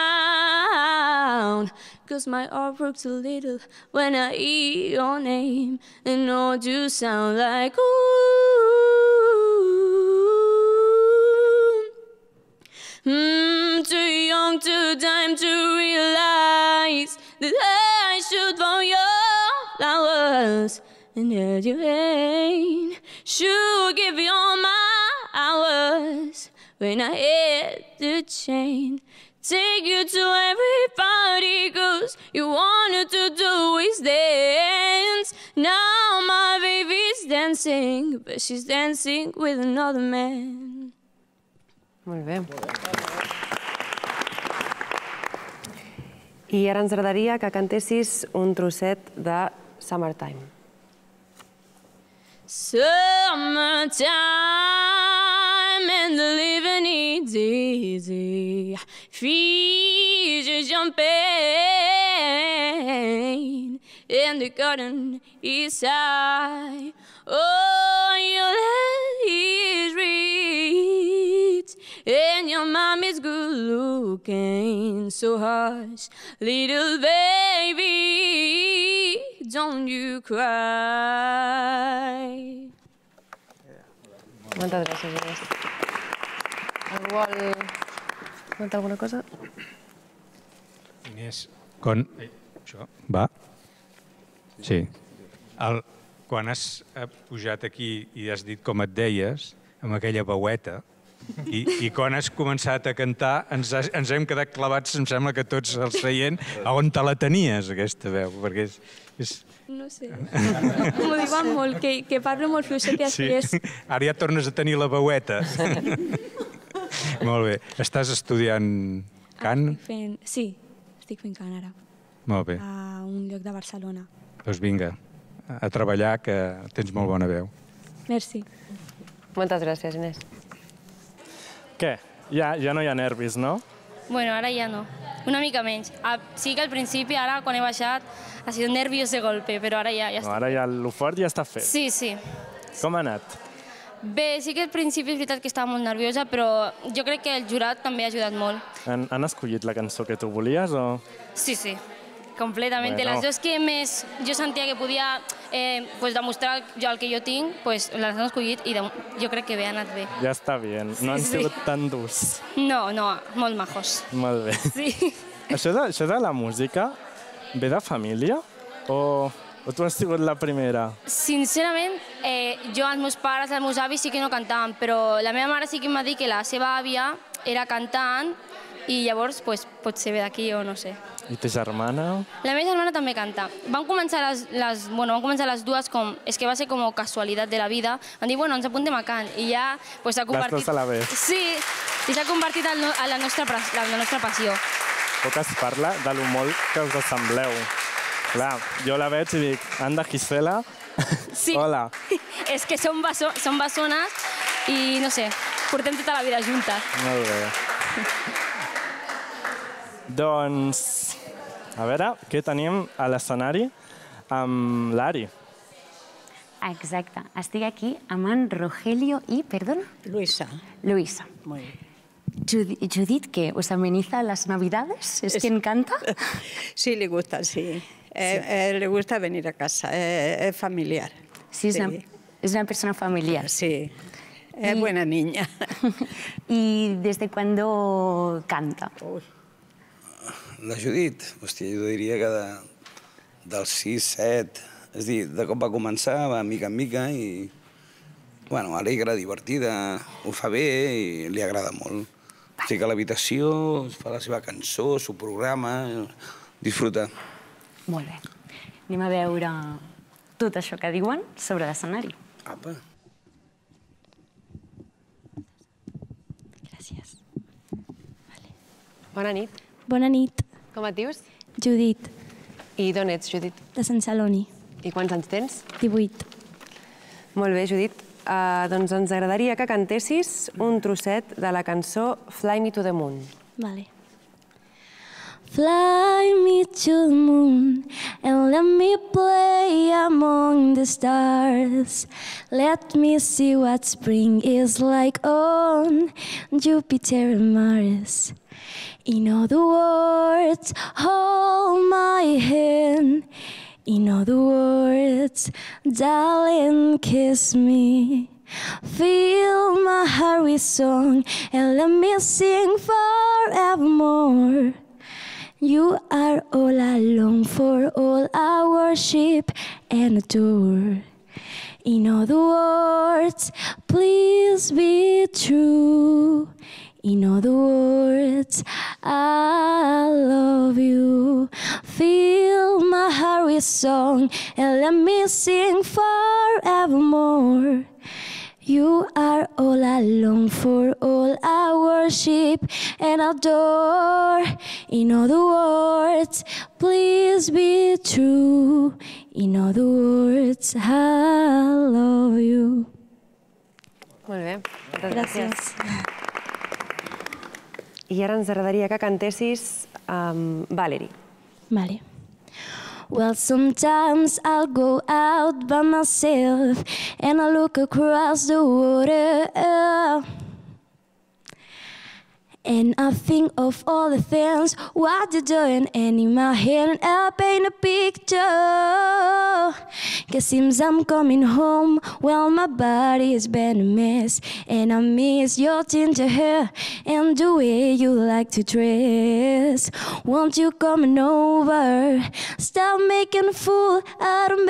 [SPEAKER 9] down. Cause my heart breaks a little when I hear your name. And all you sound like ooh. Mm, too young, too time to realize that I should fall your flowers and that you ain't should give you all my hours when I hit the chain. Take you to every party cause you wanted to do is dance. Now my baby's dancing, but she's dancing with another man.
[SPEAKER 3] Molt bé. I ara ens agradaria que cantessis un trosset de Summertime.
[SPEAKER 9] Summertime and the living is easy. Feet are jumping and the garden is high. Oh, your head is rich and your mom is good looking. So hush, little baby, don't you cry.
[SPEAKER 3] Moltes gràcies, Inés. Algú vol comentar alguna cosa?
[SPEAKER 24] Inés, quan... Això, va? Sí. El, quan has pujat aquí i has dit com et deies, amb aquella veueta, i, i quan has començat a cantar ens, has, ens hem quedat clavats, em sembla que tots els seient, a on te la tenies, aquesta veu, perquè és... és...
[SPEAKER 23] No sé. M'ho diuen molt, que, que parlo molt fluixet i
[SPEAKER 24] Sí,
[SPEAKER 23] després...
[SPEAKER 24] ara ja tornes a tenir la veueta. Molt bé. Estàs estudiant cant?
[SPEAKER 23] Estic fent... Sí, estic fent cant ara,
[SPEAKER 24] Molt bé.
[SPEAKER 23] a un lloc de Barcelona.
[SPEAKER 24] Doncs vinga, a treballar, que tens molt bona veu.
[SPEAKER 23] Merci.
[SPEAKER 3] Moltes gràcies, Inés.
[SPEAKER 1] Què? Ja, ja no hi ha nervis, no?
[SPEAKER 19] Bueno, ara ja no. Una mica menys. Ah, sí que al principi, ara, quan he baixat, ha sigut nerviós de golpe, però ara ja, ja
[SPEAKER 1] No,
[SPEAKER 19] està.
[SPEAKER 1] ara ja el fort ja està fet.
[SPEAKER 19] Sí, sí.
[SPEAKER 1] Com ha anat?
[SPEAKER 19] Bé, sí que al principi és veritat que estava molt nerviosa, però jo crec que el jurat també ha ajudat molt.
[SPEAKER 1] Han, han escollit la cançó que tu volies o...?
[SPEAKER 19] Sí, sí, completament.
[SPEAKER 1] Bueno.
[SPEAKER 19] Les dues que més jo sentia que podia eh, pues demostrar jo el que jo tinc, pues les han escollit i de, jo crec que bé, ha anat bé.
[SPEAKER 1] Ja està bé, no han
[SPEAKER 19] Sí, sí.
[SPEAKER 1] sigut tan durs.
[SPEAKER 19] No, no, molt majos.
[SPEAKER 1] Molt bé.
[SPEAKER 19] Sí.
[SPEAKER 1] Això de, això de la música ve de família o, o tu has sigut la primera?
[SPEAKER 19] Sincerament, eh, jo, els meus pares, els meus avis sí que no cantaven, però la meva mare sí que em va dir que la seva àvia era cantant i llavors pues, pot ser ve d'aquí o no sé.
[SPEAKER 1] I ta germana?
[SPEAKER 19] La meva germana també canta. Van començar les, les, bueno, van començar les dues com... És que va ser com casualitat de la vida. Van dir, bueno, ens apuntem a cant. I ja pues, s'ha convertit...
[SPEAKER 1] Les dues a la vez.
[SPEAKER 19] Sí, i s'ha convertit en la nostra, la, la nostra passió.
[SPEAKER 1] Poc es parla de lo molt que us assembleu. Clar, jo la veig i dic, Anda, Gisela,
[SPEAKER 19] sí.
[SPEAKER 1] Hola.
[SPEAKER 19] És que som, beso, som bessones i, no sé, portem tota la vida juntes.
[SPEAKER 1] Molt bé. Doncs, a veure, què tenim a l'escenari amb l'Ari?
[SPEAKER 2] Exacte. Estic aquí amb en Rogelio i, perdona?
[SPEAKER 7] Luisa.
[SPEAKER 2] Luisa.
[SPEAKER 7] Muy bien.
[SPEAKER 2] Judith, Judith, ¿qué? ¿Os ameniza las Navidades? ¿Es, es quien canta?
[SPEAKER 7] Sí, le gusta, sí. Eh,
[SPEAKER 2] sí.
[SPEAKER 7] Eh, le gusta venir a casa, eh, es familiar.
[SPEAKER 2] Sí, es, sí. Una, es una persona familiar.
[SPEAKER 7] Sí, es y, buena niña.
[SPEAKER 2] ¿Y desde cuándo canta?
[SPEAKER 8] Uy. La Judit, hòstia, jo diria que de, dels sis, set, és a dir, de cop va començar, va mica en mica i, bueno, alegre, divertida, ho fa bé i li agrada molt. Fica a l'habitació, fa la seva cançó, s'ho programa, disfruta.
[SPEAKER 2] Molt bé. Anem a veure tot això que diuen sobre l'escenari.
[SPEAKER 8] Apa.
[SPEAKER 2] Gràcies.
[SPEAKER 3] Vale. Bona nit.
[SPEAKER 23] Bona nit.
[SPEAKER 3] Com et dius?
[SPEAKER 23] Judit.
[SPEAKER 3] I d'on ets, Judit?
[SPEAKER 23] De Sant Celoni.
[SPEAKER 3] I quants anys tens?
[SPEAKER 23] divuit.
[SPEAKER 3] Molt bé, Judit. Uh, doncs ens agradaria que cantessis un trosset de la cançó Fly Me to the Moon.
[SPEAKER 23] Vale. Fly me to the moon and let me play among the stars. Let me see what spring is like on Jupiter and Mars. In other words, hold my hand. In other words, darling, kiss me. Fill my heart with song and let me sing forevermore. You are all I long for, all I worship and adore. In other words, please be true. In other words, I love you. Fill my heart with song and let me sing forevermore. You are all I long for, all I worship and adore. In other words, please be true. In other words, I love you.
[SPEAKER 3] Molt bé. Moltes
[SPEAKER 23] gràcies.
[SPEAKER 3] gràcies. I ara ens agradaria que cantessis amb Valerie.
[SPEAKER 23] Vale. Well, sometimes I'll go out by myself and I look across the water. And I think of all the things what you're doing, and in my head I paint a picture. Cause seems I'm coming home, well my body has been a mess, and I miss your ginger hair and the way you like to dress. Won't you come over, stop making a fool out of me?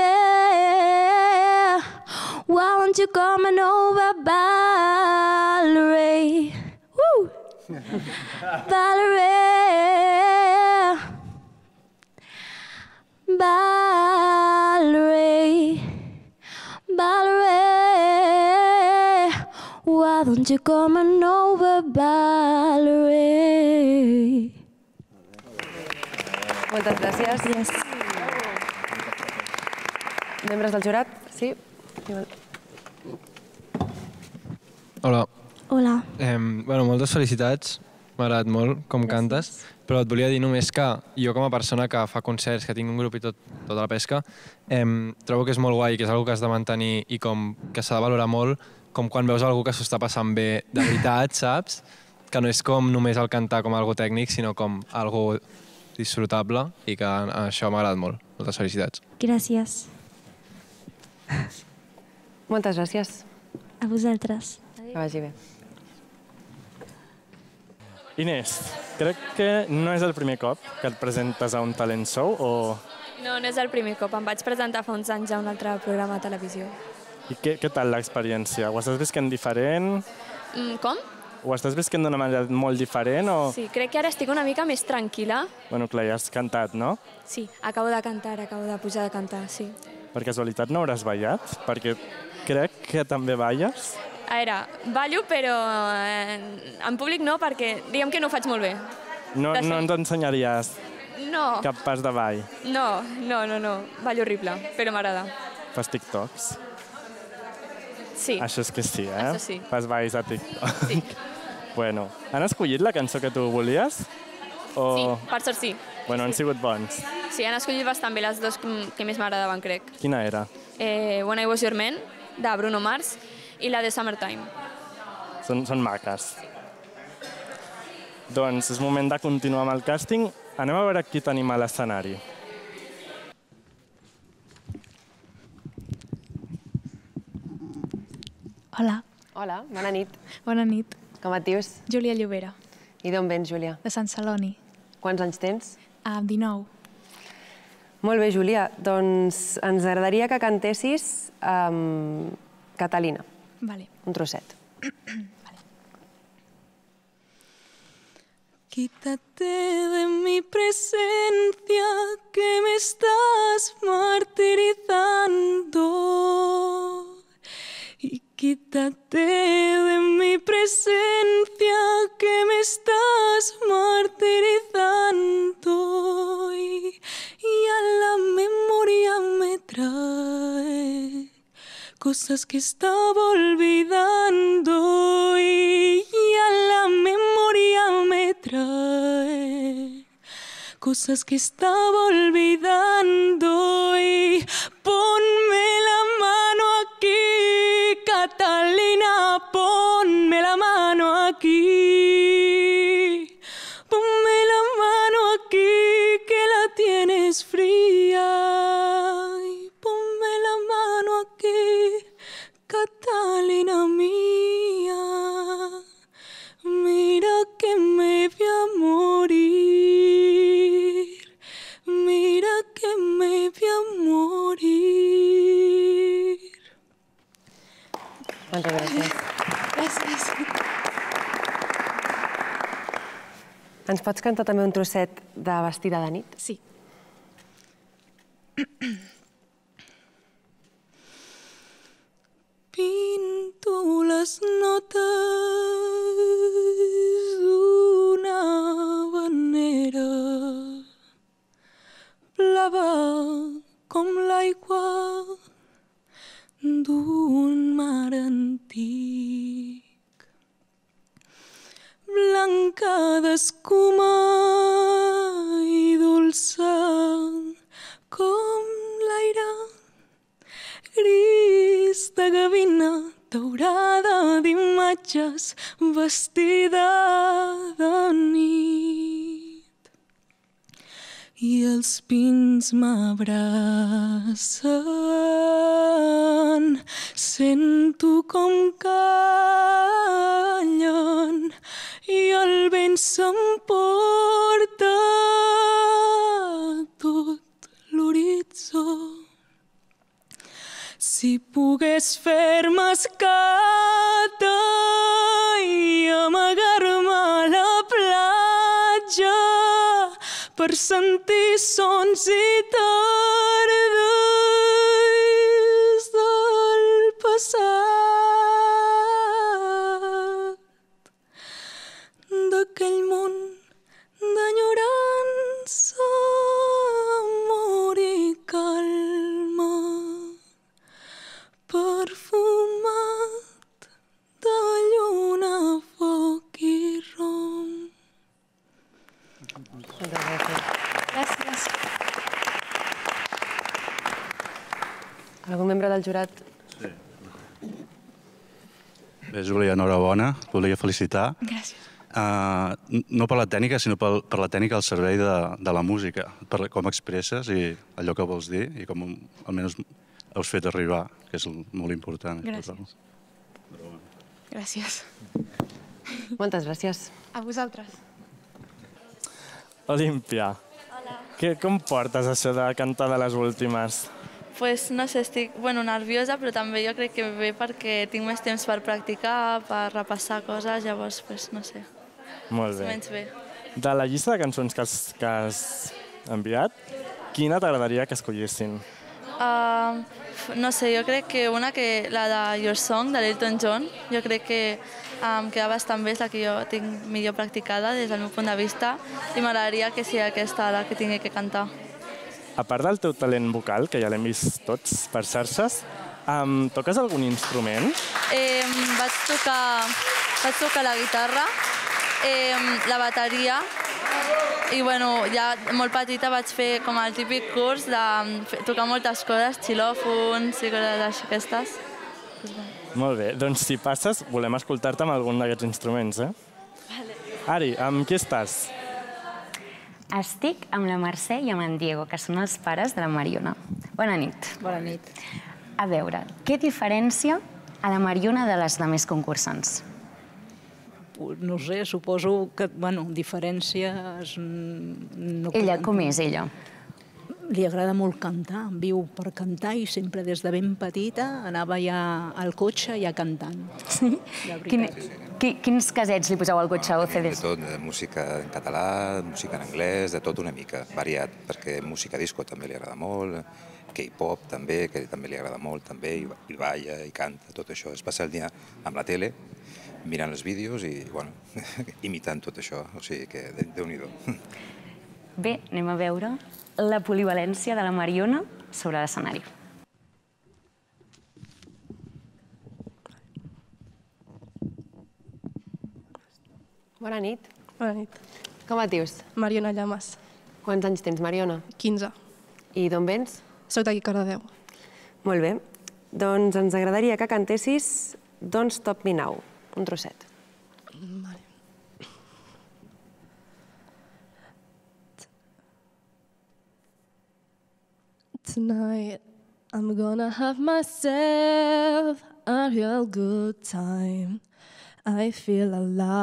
[SPEAKER 23] Why won't you come over, Valerie? Woo! Valerie, Valerie, Valerie, why don't you come on over, Valerie?
[SPEAKER 3] Moltes gràcies.
[SPEAKER 23] Gràcies.
[SPEAKER 3] Membres del jurat? Sí?
[SPEAKER 10] Hola.
[SPEAKER 23] Hola.
[SPEAKER 10] Eh, bueno, moltes felicitats, m'ha agradat molt com cantes, però et volia dir només que jo com a persona que fa concerts, que tinc un grup i tot, tota la pesca, eh, trobo que és molt guai, que és una cosa que has de mantenir i com que s'ha de valorar molt, com quan veus algú que s'ho està passant bé de veritat, saps? Que no és com només el cantar com algo tècnic, sinó com algo disfrutable i que això m'ha agradat molt. Moltes felicitats.
[SPEAKER 23] Gràcies.
[SPEAKER 3] Moltes gràcies.
[SPEAKER 23] A vosaltres.
[SPEAKER 3] Que vagi bé.
[SPEAKER 1] Inés, crec que no és el primer cop que et presentes a un talent show o...
[SPEAKER 11] No, no és el primer cop. Em vaig presentar fa uns anys a un altre programa de televisió.
[SPEAKER 1] I què, què tal l'experiència? Ho estàs visquent diferent?
[SPEAKER 11] Mm, com?
[SPEAKER 1] ho estàs visquent d'una manera molt diferent o...
[SPEAKER 11] Sí, crec que ara estic una mica més tranquil·la.
[SPEAKER 1] Bueno, clar, ja has cantat, no?
[SPEAKER 11] Sí, acabo de cantar, acabo de pujar de cantar, sí.
[SPEAKER 1] Per casualitat no hauràs ballat? Perquè crec que també balles.
[SPEAKER 11] A veure, ballo, però eh, en públic no, perquè diguem que no ho faig molt bé.
[SPEAKER 1] No, no ens ensenyaries
[SPEAKER 11] No,
[SPEAKER 1] cap pas de ball?
[SPEAKER 11] no, no, no, no. Ballo horrible, però m'agrada.
[SPEAKER 1] Fas TikToks?
[SPEAKER 11] Sí.
[SPEAKER 1] Això és que sí, eh?
[SPEAKER 11] Això sí.
[SPEAKER 1] Fas balls a TikTok. Sí. Bueno, han escollit la cançó que tu volies? O...
[SPEAKER 11] Sí, per sort sí.
[SPEAKER 1] Bueno, han sigut bons.
[SPEAKER 11] Sí, han escollit bastant bé les dues que, que més m'agradaven, crec.
[SPEAKER 1] Quina era?
[SPEAKER 11] Eh, When I Was Your Man, de Bruno Mars, i la de Summertime.
[SPEAKER 1] Són, són maques. Doncs és moment de continuar amb el càsting. Anem a veure qui tenim a l'escenari.
[SPEAKER 16] Hola.
[SPEAKER 3] Hola, bona nit.
[SPEAKER 16] Bona nit.
[SPEAKER 3] Com et dius?
[SPEAKER 16] Júlia Llobera.
[SPEAKER 3] I d'on vens, Júlia?
[SPEAKER 16] De Sant Celoni.
[SPEAKER 3] Quants anys tens?
[SPEAKER 16] Amb dinou.
[SPEAKER 3] Molt bé, Júlia. Doncs ens agradaria que cantessis um, Catalina.
[SPEAKER 16] Vale.
[SPEAKER 3] Un trosset.
[SPEAKER 4] Quítate de mi presencia, que me estás martirizando. Y quítate de mi presencia, que me estás martirizando. Y, y a la memoria me trae cosas que estaba olvidando. Y, y a la memoria me trae cosas que estaba olvidando. Y ponme la mano aquí, Catalina, ponme la mano aquí. Ponme la mano aquí, que la tienes fría. Y ponme la mano aquí, Catalina mía. Mira que me voy a morir. Mira que me voy a morir.
[SPEAKER 3] Moltes gràcies.
[SPEAKER 16] Gràcies.
[SPEAKER 3] Ens pots cantar també un trosset de Vestida de nit?
[SPEAKER 16] Sí.
[SPEAKER 4] Pinto les notes d'una vanera blava com l'aigua d'un mar antic, blanca d'escuma i dolça com l'aire, gris de gavina, daurada d'imatges, vestida de nit. I els pins m'abracen, sento com callen i el vent s'emporta tot l'horitzó. Si pogués fer-me escata i amagar-me a la platja per sentir sons i tardes del passat, d'aquell món d'enyorança, amor i calma, perfumat de lluna, foc i rom.
[SPEAKER 16] Gràcies.
[SPEAKER 3] Algun membre del jurat?
[SPEAKER 12] Sí. Bé, Júlia, enhorabona. Et volia felicitar.
[SPEAKER 16] Gràcies.
[SPEAKER 12] Uh, no per la tècnica, sinó per, per la tècnica al servei de, de la música, per com expresses i allò que vols dir i com almenys heus fet arribar, que és molt important.
[SPEAKER 16] Gràcies. Gràcies.
[SPEAKER 3] Moltes gràcies.
[SPEAKER 16] A vosaltres.
[SPEAKER 1] Olímpia,
[SPEAKER 15] Hola.
[SPEAKER 1] que, com portes això de cantar de les últimes?
[SPEAKER 13] pues, no sé, estic bueno, nerviosa, però també jo crec que bé perquè tinc més temps per practicar, per repassar coses, llavors, pues, no sé.
[SPEAKER 1] Molt bé.
[SPEAKER 13] Menys bé.
[SPEAKER 1] De la llista de cançons que has, que has enviat, quina t'agradaria que escollissin?
[SPEAKER 13] Uh, no sé, jo crec que una que la de Your Song, de l'Elton John, jo crec que em queda bastant bé, és la que jo tinc millor practicada des del meu punt de vista i m'agradaria que sigui aquesta la que tingui que cantar.
[SPEAKER 1] A part del teu talent vocal, que ja l'hem vist tots per xarxes, um, toques algun instrument?
[SPEAKER 13] Eh, vaig, tocar, vaig tocar la guitarra, eh, la bateria i bueno, ja molt petita vaig fer com el típic curs de tocar moltes coses, xilòfons i coses aquestes.
[SPEAKER 1] Molt bé, doncs si passes volem escoltar-te amb algun d'aquests instruments, eh?
[SPEAKER 13] Vale.
[SPEAKER 1] Ari, amb qui estàs?
[SPEAKER 2] Estic amb la Mercè i amb en Diego, que són els pares de la Mariona. Bona nit.
[SPEAKER 14] Bona nit.
[SPEAKER 2] A veure, què diferència a la Mariona de les demés concursants?
[SPEAKER 14] No sé, suposo que, bueno, diferències... No
[SPEAKER 2] ella, com és ella?
[SPEAKER 14] Li agrada molt cantar, viu per cantar i sempre des de ben petita anava ja al cotxe ja cantant.
[SPEAKER 2] Sí? Quin, quins casets li poseu al cotxe o C Ds?
[SPEAKER 17] De tot, de música en català, música en anglès, de tot una mica, variat, perquè música disco també li agrada molt, K-pop també, que també li agrada molt, també, i balla, i canta, tot això. Es passa el dia amb la tele, mirant els vídeos i, bueno, imitant tot això, o sigui que déu-n'hi-do.
[SPEAKER 2] Bé, anem a veure la polivalència de la Mariona sobre l'escenari.
[SPEAKER 3] Bona nit.
[SPEAKER 18] Bona nit.
[SPEAKER 3] Com et dius?
[SPEAKER 18] Mariona Llamas.
[SPEAKER 3] Quants anys tens, Mariona?
[SPEAKER 18] quinze.
[SPEAKER 3] I d'on vens?
[SPEAKER 18] Soc d'aquí Cardedeu.
[SPEAKER 3] Molt bé. Doncs ens agradaria que cantessis Don't Stop Me Now, un trosset.
[SPEAKER 18] Vale. Tonight, I'm gonna have myself a real good time. I feel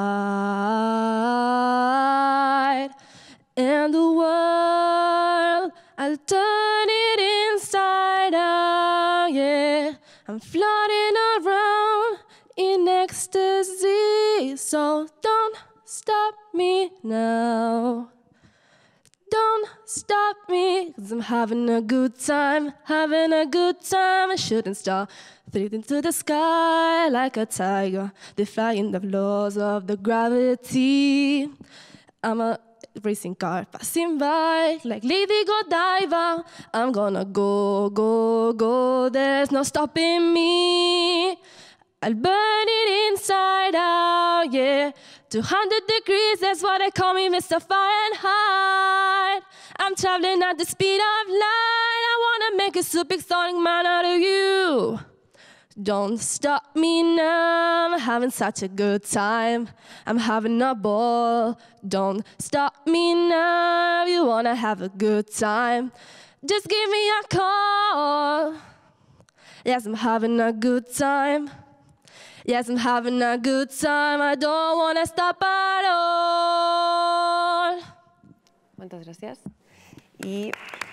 [SPEAKER 18] alive. And the world, I'll turn it inside out, yeah. I'm floating around in ecstasy, so don't stop me now. Don't stop me, 'cause I'm having a good time, having a good time. I shouldn't stop, breathing to the sky like a tiger, defying the laws of the gravity. I'm a racing car passing by like Lady Godiva. I'm gonna go, go, go, there's no stopping me. I'll burn it inside out, yeah. two hundred degrees, that's what they call me, Mister Fahrenheit. I'm traveling at the speed of light. I wanna make a supersonic man out of you. Don't stop me now, I'm having such a good time. I'm having a ball. Don't stop me now, you wanna have a good time. Just give me a call. Yes, I'm having a good time. Yes, I'm having a good time. I don't wanna stop at all.
[SPEAKER 3] Moltes gràcies. I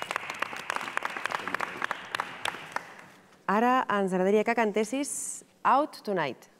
[SPEAKER 3] ara ens agradaria que cantessis Out Tonight.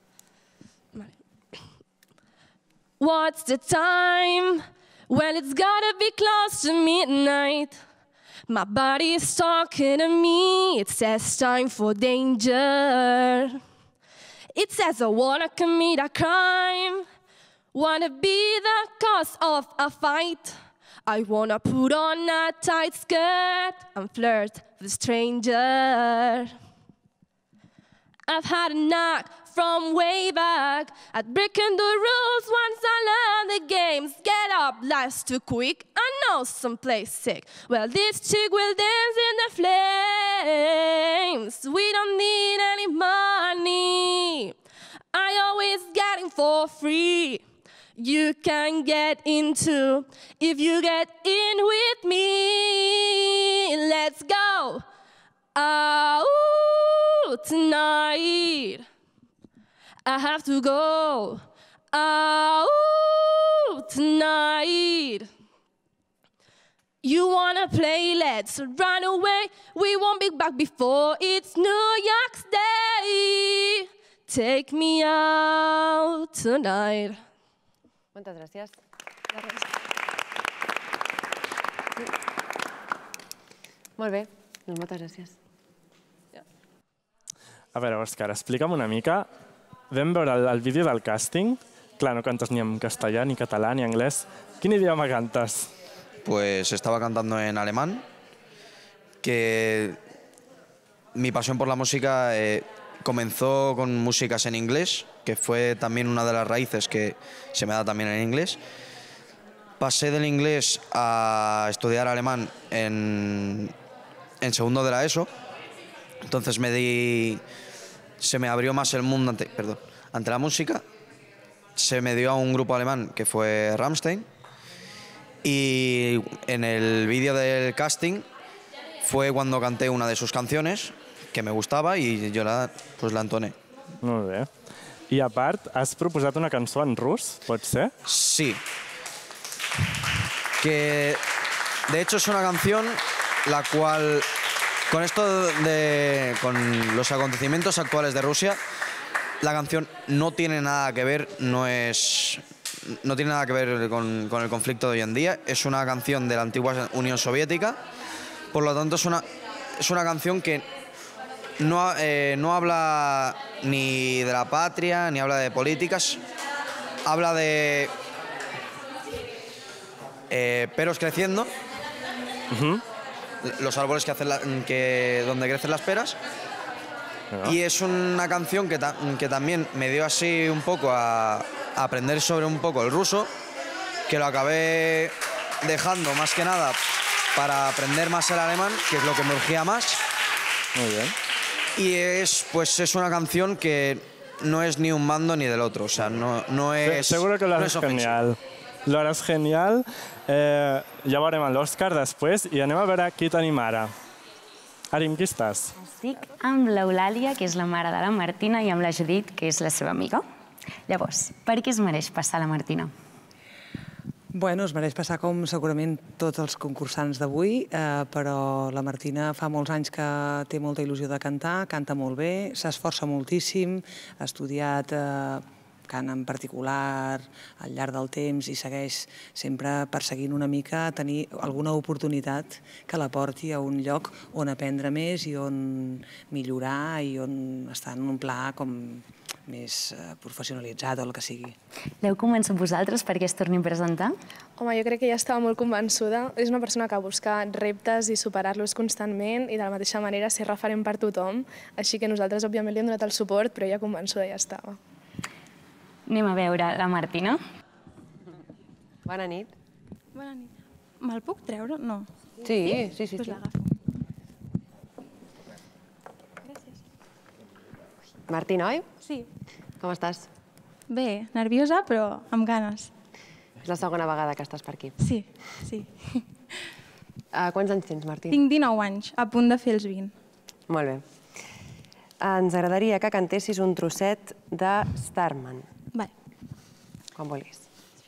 [SPEAKER 18] What's the time? Well, it's gotta be close to midnight. My body is talking to me. It says time for danger. It says I wanna commit a crime. Wanna be the cause of a fight. I wanna put on a tight skirt and flirt with a stranger. I've had a knack from way back at breaking the rules. Once I learned the games, get up, life's too quick. I know someplace sick. Well, this chick will dance in the flames. We don't need any money. I always get it for free. You can get into if you get in with me. Let's go out tonight. I have to go out tonight. You wanna play, let's run away. We won't be back before it's New York's Day. Take me out tonight.
[SPEAKER 3] Moltes gràcies. Molt bé, doncs moltes gràcies.
[SPEAKER 1] A veure, Òscar, explica'm una mica. Vam veure el, el vídeo del càsting. Clar, no cantes ni en castellà, ni català, ni anglès. Quin idioma cantes?
[SPEAKER 5] Pues estaba cantando en alemán, que mi pasión por la música eh, comenzó con músicas en inglés, que fue también una de las raíces que se me da también en inglés. Pasé del inglés a estudiar alemán en, en segundo de la ESO, entonces me di, se me abrió más el mundo ante, perdón, ante la música, se me dio a un grupo alemán que fue Rammstein, y en el vídeo del casting fue cuando canté una de sus canciones que me gustava i jo la, pues, la entoné.
[SPEAKER 1] Molt bé. I a part, has proposat una cançó en rus, pot ser?
[SPEAKER 5] Sí. Que de hecho es una canción la cual, con esto de, con los acontecimientos actuales de Rusia, la canción no tiene nada que ver, no es... No tiene nada que ver con, con el conflicto de hoy en día. Es una canción de la antigua Unión Soviética. Por lo tanto, es una, es una canción que no, eh, no habla ni de la patria, ni habla de políticas. Habla de eh, peros creciendo. Uh-huh. Los árboles que hacen la, que, donde crecen las peras. Uh-huh. Y es una canción que, ta, que también me dio así un poco a... aprender sobre un poco el ruso, que lo acabé dejando más que nada para aprender más el alemán, que es lo que me urgía más.
[SPEAKER 1] Muy bien.
[SPEAKER 5] Y es, pues, es una canción que no es ni un bando ni del otro, o sea, no, no es...
[SPEAKER 1] Sí, seguro que lo
[SPEAKER 5] no
[SPEAKER 1] haràs genial. Lo haràs genial. Eh, ja veurem l'Òscar després i anem a veure qui tenim ara. Arim, qui estàs?
[SPEAKER 2] Estic amb l'Eulàlia, que és la mare de la Martina, i amb la Judit, que és la seva amiga. Llavors, per què es mereix passar la Martina?
[SPEAKER 6] Bueno, es mereix passar com segurament tots els concursants d'avui, eh, però la Martina fa molts anys que té molta il·lusió de cantar, canta molt bé, s'esforça moltíssim, ha estudiat eh, cant en particular al llarg del temps i segueix sempre perseguint una mica tenir alguna oportunitat que la porti a un lloc on aprendre més i on millorar i on estar en un pla com més professionalitzat o el que sigui.
[SPEAKER 2] L'heu convençut vosaltres perquè es torni a presentar?
[SPEAKER 20] Home, jo crec que ja estava molt convençuda. És una persona que busca reptes i superar-los constantment i de la mateixa manera ser referent per tothom. Així que nosaltres, òbviament, li hem donat el suport, però ja convençuda ja estava.
[SPEAKER 2] Anem a veure la Martina.
[SPEAKER 3] Bona nit.
[SPEAKER 21] Bona nit. Me'l puc treure? No.
[SPEAKER 3] Sí, sí, sí.
[SPEAKER 21] Doncs
[SPEAKER 3] sí.
[SPEAKER 21] l'agafo.
[SPEAKER 3] Martina, oi?
[SPEAKER 21] Sí.
[SPEAKER 3] Com estàs?
[SPEAKER 21] Bé, nerviosa, però amb ganes.
[SPEAKER 3] És la segona vegada que estàs per aquí.
[SPEAKER 21] Sí, sí.
[SPEAKER 3] Uh, quants anys tens, Martí?
[SPEAKER 21] Tinc dinou anys, a punt de fer els vint.
[SPEAKER 3] Molt bé. Ens agradaria que cantessis un trosset de Starman.
[SPEAKER 21] Vale.
[SPEAKER 3] Quan vulguis.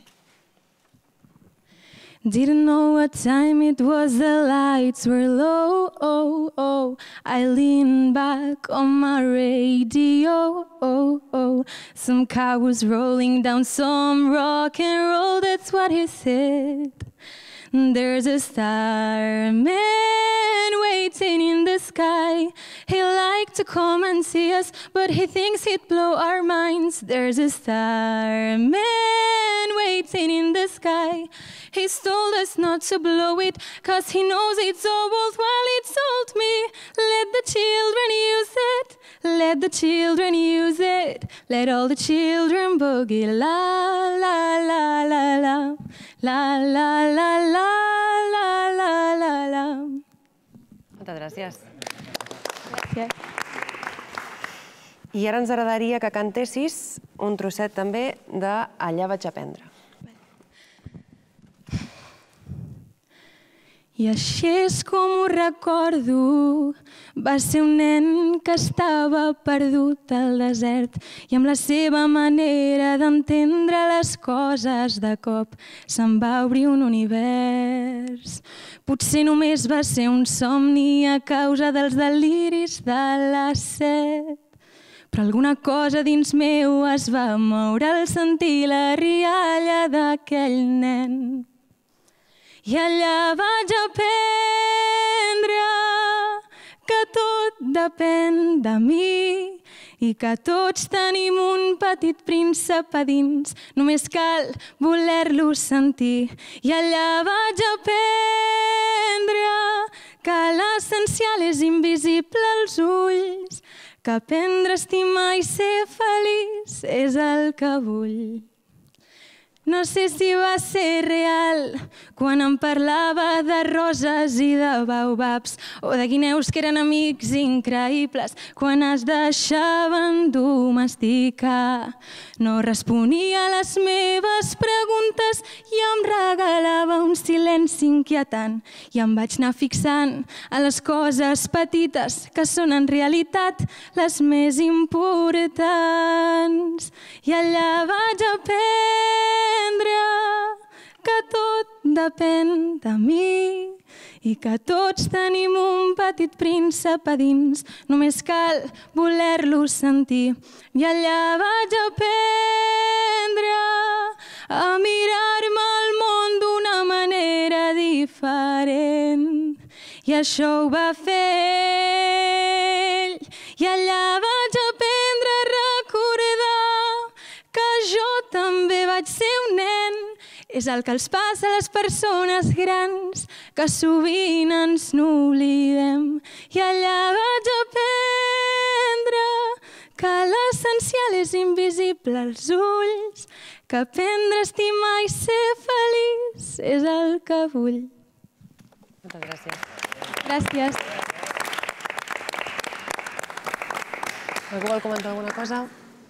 [SPEAKER 18] Didn't know what time it was, the lights were low, oh, oh. I leaned back on my radio, oh, oh. Some car was rolling down some rock and roll, that's what he said. There's a starman waiting in the sky. He'd like to come and see us, but he thinks he'd blow our minds. There's a starman waiting in the sky. He's told us not to blow it, cause he knows it's all worthwhile. He told me, let the children use it, let the children use it, let all the children boogie. La, la, la, la, la, la, la, la, la, la, la, la, la.
[SPEAKER 3] Moltes gràcies.
[SPEAKER 21] Gràcies.
[SPEAKER 3] I ara ens agradaria que cantessis un trosset també de Allà vaig aprendre.
[SPEAKER 18] I així és com ho recordo. Va ser un nen que estava perdut al desert i amb la seva manera d'entendre les coses de cop se'n va obrir un univers. Potser només va ser un somni a causa dels deliris de la set, però alguna cosa dins meu es va moure al sentir la rialla d'aquell nen. I allà vaig aprendre que tot depèn de mi i que tots tenim un petit príncep a dins, només cal voler-lo sentir. I allà vaig aprendre que l'essencial és invisible als ulls, que aprendre a estimar i ser feliç és el que vull. No sé si va ser real quan em parlava de roses i de baobabs o de guineus que eren amics increïbles quan es deixaven domesticar. No responia a les meves preguntes i em regalava un silenci inquietant i em vaig anar fixant a les coses petites que són en realitat les més importants. I allà vaig aprendre que tot depèn de mi i que tots tenim un petit príncep a dins, només cal voler-lo sentir. I allà vaig aprendre a mirar-me el món d'una manera diferent i això ho va fer ell. I allà vaig aprendre a recordar que jo també vaig ser un nen. És el que els passa a les persones grans, que sovint ens n'oblidem. I allà vaig aprendre que l'essencial és invisible als ulls, que aprendre a estimar i ser feliç és el que vull.
[SPEAKER 3] Moltes gràcies.
[SPEAKER 18] Gràcies.
[SPEAKER 3] Algú vol comentar alguna cosa?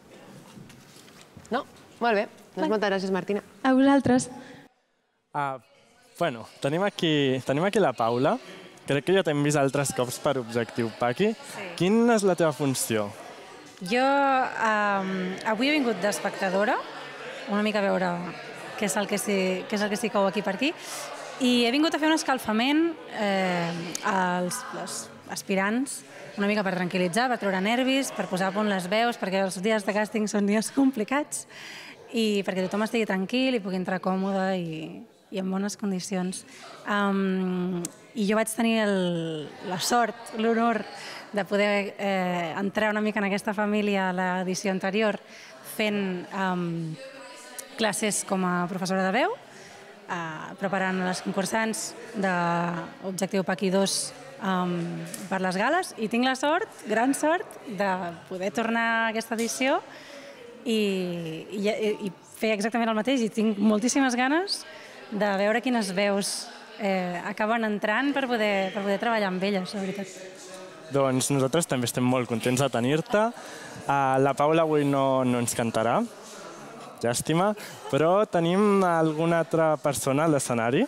[SPEAKER 3] No? Molt bé. Doncs moltes gràcies, Martina.
[SPEAKER 18] A vosaltres.
[SPEAKER 1] Ah, bueno, tenim aquí, tenim aquí la Paula. Crec que ja t'hem vist altres cops per Objectiu Paqui.
[SPEAKER 9] Sí.
[SPEAKER 1] Quina és la teva funció?
[SPEAKER 9] Jo um, avui he vingut d'espectadora, una mica a veure què és el que s'hi què és el que s'hi cou aquí per aquí, i he vingut a fer un escalfament eh, als, als aspirants, una mica per tranquil·litzar, per treure nervis, per posar a punt les veus, perquè els dies de càsting són dies complicats, i perquè tothom estigui tranquil i pugui entrar còmode i, i en bones condicions. Um, I jo vaig tenir el, la sort, l'honor de poder eh, entrar una mica en aquesta família a l'edició anterior fent um, classes com a professora de veu, uh, preparant les concursants d'Objectiu Paqui dos um, per les gales, i tinc la sort, gran sort, de poder tornar a aquesta edició I, i, i fer exactament el mateix, i tinc moltíssimes ganes de veure quines veus eh, acaben entrant per poder, per poder treballar amb elles, la veritat.
[SPEAKER 1] Doncs nosaltres també estem molt contents de tenir-te. Uh, la Paula avui no, no ens cantarà, llàstima, però tenim alguna altra persona a l'escenari.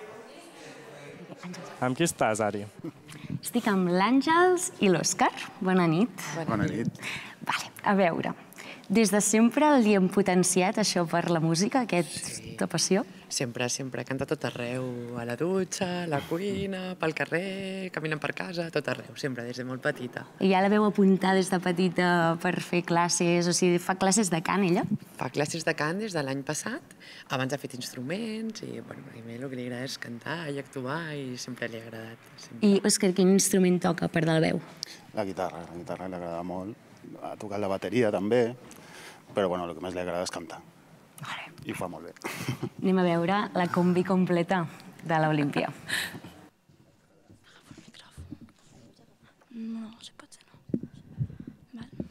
[SPEAKER 1] Amb qui estàs, Ari?
[SPEAKER 2] Estic amb l'Àngels i l'Òscar. Bona nit.
[SPEAKER 19] Bona nit.
[SPEAKER 2] Vale, a veure, des de sempre li hem potenciat això per la música, aquesta passió?
[SPEAKER 22] Sempre, sempre. Canta tot arreu, a la dutxa, a la cuina, pel carrer, caminant per casa, tot arreu, sempre, des de molt petita.
[SPEAKER 2] I ja la veu apuntar des de petita per fer classes, o sigui, fa classes de cant, ella?
[SPEAKER 22] Fa classes de cant des de l'any passat. Abans ha fet instruments i, bueno, a mi el que li agrada és cantar i actuar i sempre li ha agradat. Sempre.
[SPEAKER 2] I, Òscar, quin instrument toca per de la veu?
[SPEAKER 19] La guitarra, la guitarra li agrada molt. Ha tocat la bateria també, però bueno, el que més li agrada és cantar.
[SPEAKER 2] Vale.
[SPEAKER 19] I ho fa molt bé.
[SPEAKER 2] Anem a veure la combi completa de l'Olímpia.
[SPEAKER 13] No, si pot ser no. Vale.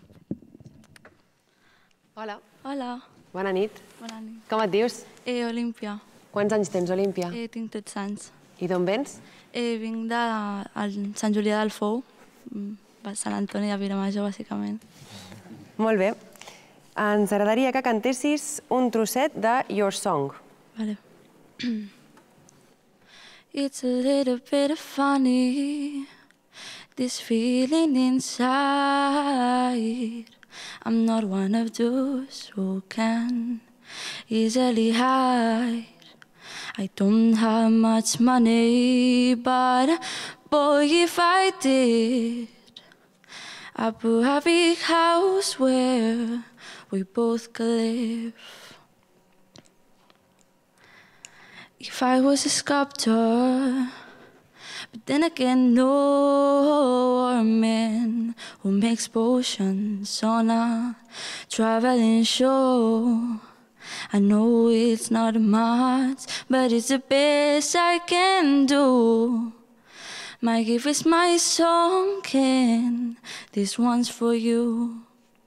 [SPEAKER 3] Hola.
[SPEAKER 13] Hola.
[SPEAKER 3] Bona nit.
[SPEAKER 13] Bona nit.
[SPEAKER 3] Com et dius?
[SPEAKER 13] Eh, Olímpia.
[SPEAKER 3] Quants anys tens, Olímpia?
[SPEAKER 13] Eh, tinc tretze anys.
[SPEAKER 3] I d'on vens?
[SPEAKER 13] Eh, vinc de al Sant Julià del Fou, Sant Antoni de Vilamajor, bàsicament.
[SPEAKER 3] Molt bé. Ens agradaria que cantessis un trosset de Your Song.
[SPEAKER 13] Vale. It's a little bit funny, this feeling inside. I'm not one of those who can easily hide. I don't have much money, but boy, if I did, I'd put a big house where we both could live. If I was a sculptor, but then again, no, or a man who makes potions on a traveling show. I know it's not much, but it's the best I can do. My gift is my song, and this one's for you.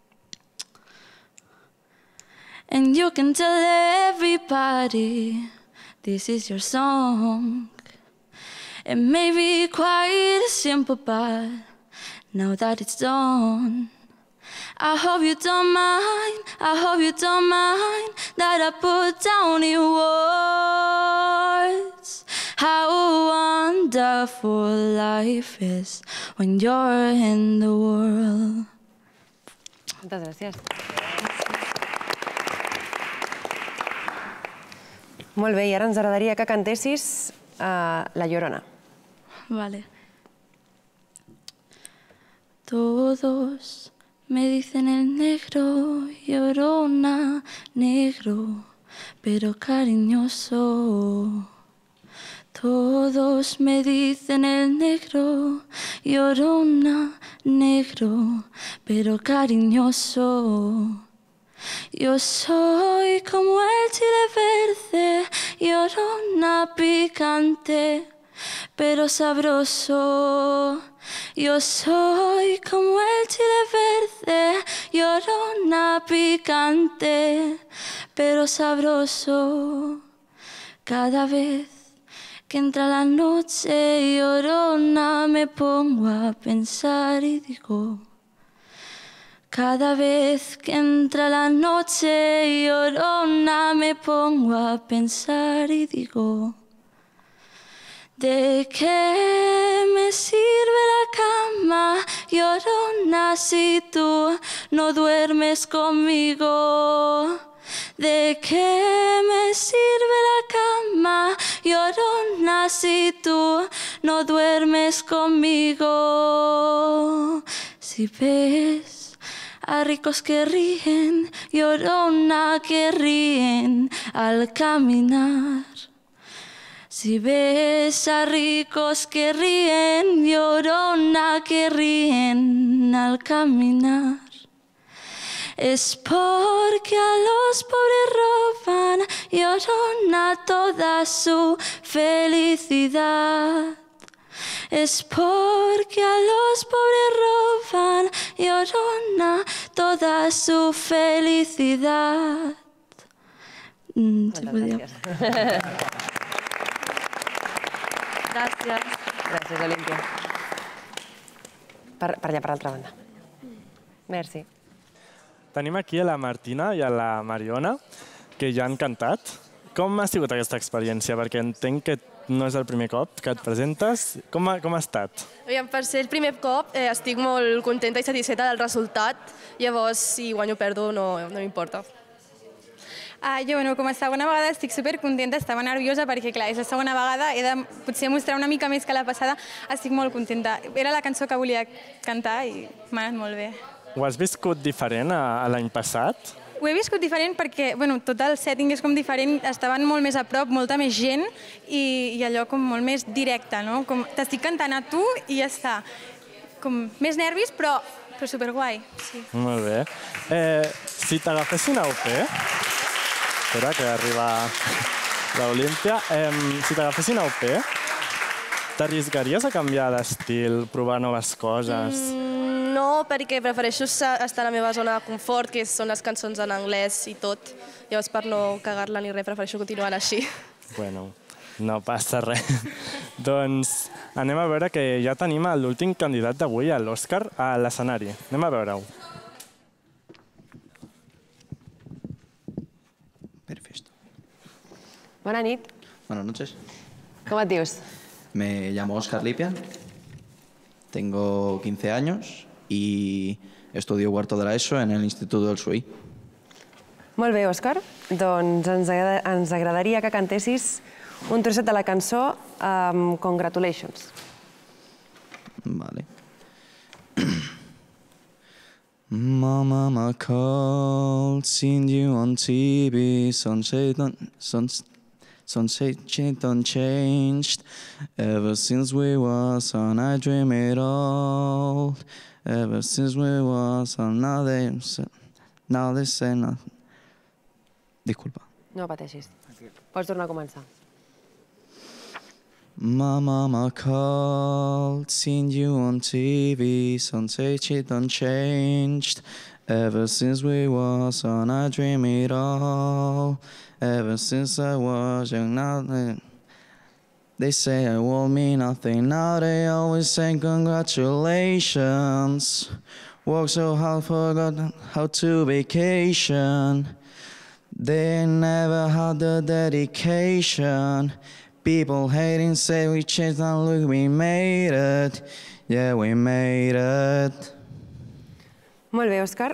[SPEAKER 13] And you can tell everybody this is your song. It may be quite simple, but now that it's done, I hope you don't mind, I hope you don't mind that I put down in words how wonderful life is when you're in the world.
[SPEAKER 3] Moltes gràcies. Molt bé, i ara ens agradaria que cantessis La Llorona.
[SPEAKER 13] Vale. Todos me dicen el negro, Llorona, negro, pero cariñoso. Todos me dicen el negro, Llorona, negro, pero cariñoso. Yo soy como el chile verde, Llorona, picante, pero sabroso. Yo soy como el chile verde, Llorona, picante, pero sabroso. Cada vez que entra la noche, Llorona, me pongo a pensar y digo, cada vez que entra la noche, Llorona, me pongo a pensar y digo, ¿de qué me sirve la cama, Llorona, si tú no duermes conmigo? ¿De qué me sirve la cama, Llorona, si tú no duermes conmigo? Si ves a ricos que ríen, Llorona, que ríen al caminar. Si ves a ricos que ríen, Llorona, que ríen al caminar, es porque a los pobres roban, Llorona, toda su felicidad. Es porque a los pobres roban, Llorona, toda su felicidad. Mm,
[SPEAKER 3] Moltes gràcies.
[SPEAKER 13] Gràcies.
[SPEAKER 3] Gràcies, Olímpia. Per, per allà, per l'altra banda. Merci.
[SPEAKER 1] Tenim aquí a la Martina i a la Mariona, que ja han cantat. Com ha sigut aquesta experiència? Perquè entenc que no és el primer cop que et presentes. Com ha, com ha estat?
[SPEAKER 7] Aviam, per ser el primer cop eh, estic molt contenta i satisfeta del resultat. Llavors, si guanyo o perdo, no, no m'importa.
[SPEAKER 21] Ah, jo, bueno, com a segona vegada estic supercontenta, estava nerviosa perquè, clar, és la segona vegada, he de potser mostrar una mica més que la passada. Estic molt contenta. Era la cançó que volia cantar i m'ha anat molt bé.
[SPEAKER 1] Ho has viscut diferent a, a l'any passat?
[SPEAKER 21] Ho he viscut diferent perquè, bueno, tot el setting és com diferent, estaven molt més a prop, molta més gent i, i allò com molt més directe, no? Com t'estic cantant a tu i ja està. Com més nervis, però, però superguai, sí.
[SPEAKER 1] Molt bé. Eh, si t'agafessin a U P, espera que arriba l'Olímpia, eh, si t'agafessin a U P, t'arriscaries a canviar d'estil, provar noves coses?
[SPEAKER 7] Mm, no, perquè prefereixo estar a la meva zona de confort, que són les cançons en anglès i tot. Llavors, per no cagar-la ni res, prefereixo continuar així.
[SPEAKER 1] Bueno, no passa res. Doncs anem a veure que ja tenim l'últim candidat d'avui, l'Òscar, a l'escenari. Anem a veure-ho.
[SPEAKER 5] Perfecto.
[SPEAKER 3] Bona nit.
[SPEAKER 5] Buenas noches.
[SPEAKER 3] Com et dius?
[SPEAKER 5] Me llamo Óscar Lipia, tengo quince años y estudio cuarto de la ESO en el Instituto del Suí.
[SPEAKER 3] Molt bé, Òscar. Doncs ens, agrada, ens agradaria que cantessis un trosset de la cançó um, Congratulations.
[SPEAKER 5] Vale. My mama called, seen you on T V, sunset, sunset, sunset done changed. Ever since we was on, I dream it all. Ever since we was on, now they, now they say nothing. Disculpa.
[SPEAKER 3] No pateixis. Pots tornar a començar.
[SPEAKER 5] My mama called, seen you on T V, sunset she done changed. Ever since we was on, I dream it all. Ever since I was young, now they, they say I won't mean nothing. Now they always say congratulations. Work so hard, forgot how to vacation. They never had the dedication. People hating say we changed, now look, we made it. Yeah, we made it.
[SPEAKER 3] Molt bé, Òscar.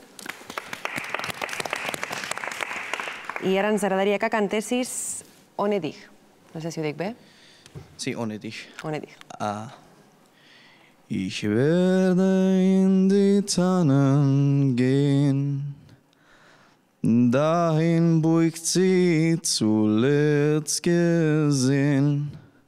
[SPEAKER 3] I ara ens agradaria que cantessis On Edig. No sé si ho dic bé.
[SPEAKER 5] Sí, On Edig.
[SPEAKER 3] On Edig.
[SPEAKER 5] Ah. Ich werde in die Tannen gehen, dahin wo ich sie zuletzt gesehen.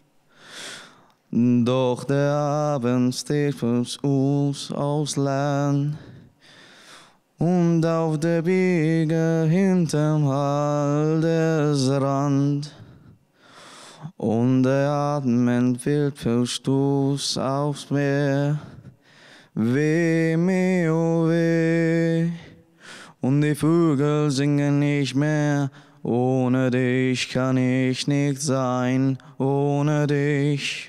[SPEAKER 5] Doch der Abend steht fürs uns aus Land und auf der Biege hinterm Waldesrand. Und der Atmen wild Verstoß aufs Meer. Weh mir, oh weh. Und die Vögel singen nicht mehr. Ohne dich kann ich nicht sein, ohne dich.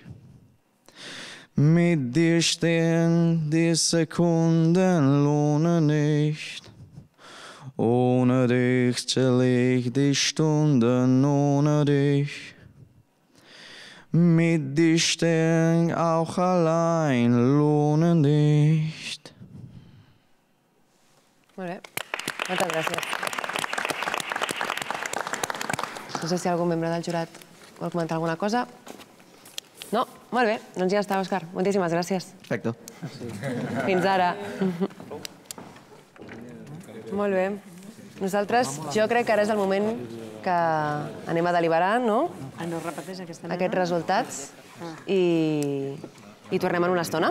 [SPEAKER 5] Mit dir stehen die Sekunden lohnen nicht. Ohne dich zähl ich die Stunden, ohne dich. Mit dir stehen auch allein lohnen nicht.
[SPEAKER 3] Molt bé. Moltes gràcies. No sé si algun membre del jurat vol comentar alguna cosa. No? Molt bé. Doncs ja està, Òscar. Moltíssimes gràcies.
[SPEAKER 5] Perfecte.
[SPEAKER 3] Fins ara. Molt bé. Nosaltres, jo crec que ara és el moment que anem a deliberar, no?
[SPEAKER 9] No repeteix aquesta
[SPEAKER 3] Aquests resultats i, i tornem en una estona.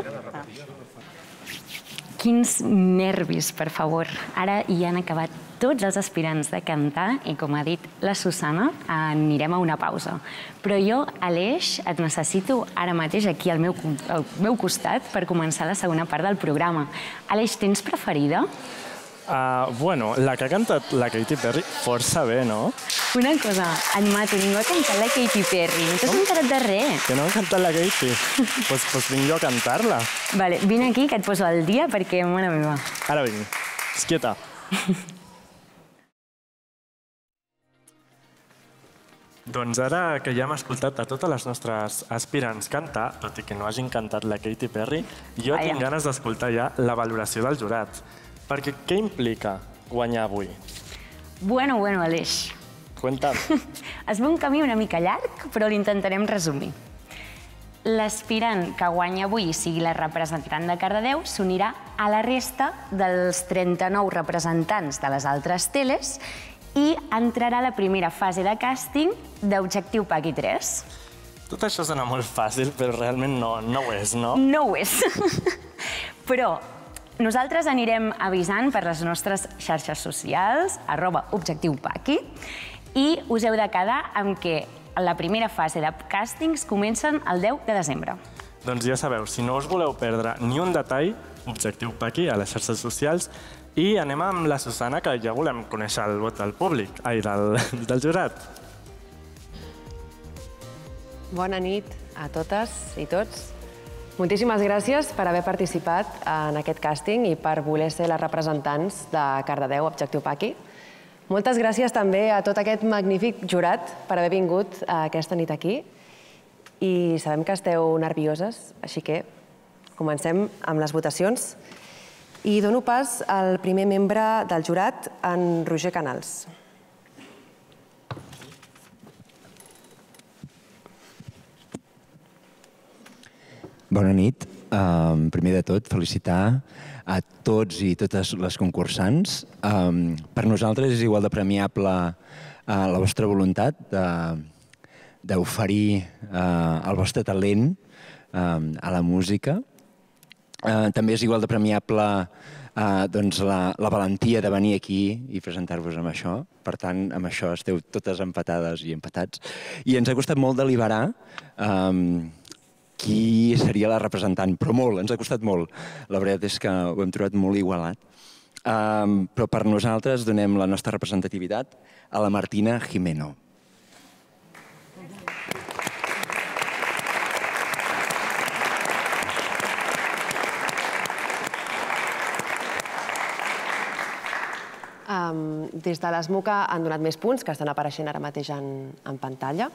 [SPEAKER 2] Quins nervis, per favor. Ara hi han acabat tots els aspirants de cantar i, com ha dit la Susana, anirem a una pausa. Però jo, Aleix, et necessito ara mateix aquí al meu, al meu costat per començar la segona part del programa. Aleix, tens preferida?
[SPEAKER 1] Uh, bueno, la que ha cantat la Katy Perry força bé, no?
[SPEAKER 2] Una cosa, en mato, ningú ha cantat la Katy Perry. No t'has enterat de res.
[SPEAKER 1] Que no ha cantat la Katy? Doncs pues, pues vinc jo a cantar-la.
[SPEAKER 2] Vale, vine aquí que et poso al dia perquè, mare meva.
[SPEAKER 1] Ara vinc. Esquieta. Doncs ara que ja hem escoltat a totes les nostres aspirants cantar, tot i que no hagin cantat la Katy Perry, jo
[SPEAKER 2] Vaja.
[SPEAKER 1] tinc ganes d'escoltar ja la valoració del jurat. Perquè què implica guanyar avui?
[SPEAKER 2] Bueno, bueno, Aleix.
[SPEAKER 1] Cuénta'm.
[SPEAKER 2] Es ve un camí una mica llarg, però l'intentarem resumir. L'aspirant que guanya avui, sigui la representant de Cardedeu, s'unirà a la resta dels trenta-nou representants de les altres teles i entrarà a la primera fase de càsting d'Objectiu Paqui tres.
[SPEAKER 1] Tot això sona molt fàcil, però realment no, no ho és, no?
[SPEAKER 2] No ho és. Però nosaltres anirem avisant per les nostres xarxes socials, arroba Objectiu Paqui, i us heu de quedar amb que la primera fase de càstings comencen el deu de desembre.
[SPEAKER 1] Doncs ja sabeu, si no us voleu perdre ni un detall, Objectiu Paqui a les xarxes socials, i anem amb la Susana, que ja volem conèixer el vot del públic, ai, del, del jurat.
[SPEAKER 3] Bona nit a totes i tots. Moltíssimes gràcies per haver participat en aquest càsting i per voler ser les representants de Cardedeu Objectiu Paqui. Moltes gràcies també a tot aquest magnífic jurat per haver vingut aquesta nit aquí. i sabem que esteu nervioses, així que comencem amb les votacions. I dono pas al primer membre del jurat, en Roger Canals.
[SPEAKER 8] Bona nit. Primer de tot, felicitar a tots i totes les concursants. Per nosaltres és igual de premiable la vostra voluntat d'oferir el vostre talent a la música. També és igual de premiable la valentia de venir aquí i presentar-vos amb això. Per tant, amb això esteu totes empatades i empatats. I ens ha costat molt deliberar qui seria la representant, però molt, ens ha costat molt. La veritat és que ho hem trobat molt igualat. Però per nosaltres donem la nostra representativitat a la Martina Jimeno.
[SPEAKER 3] Des de l'ESMUCA han donat més punts, que estan apareixent ara mateix en pantalla.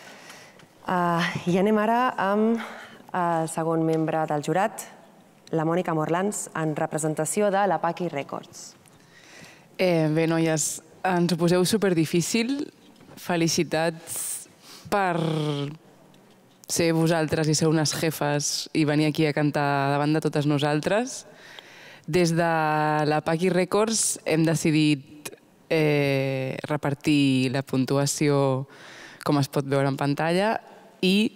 [SPEAKER 3] I anem ara amb el segon membre del jurat, la Mònica Morlans, en representació de la Paqui Records.
[SPEAKER 10] Bé, noies, ens ho poseu superdifícil. Felicitats per ser vosaltres i ser unes jefes i venir aquí a cantar davant de totes nosaltres. Des de la Paqui Records hem decidit repartir la puntuació com es pot veure en pantalla i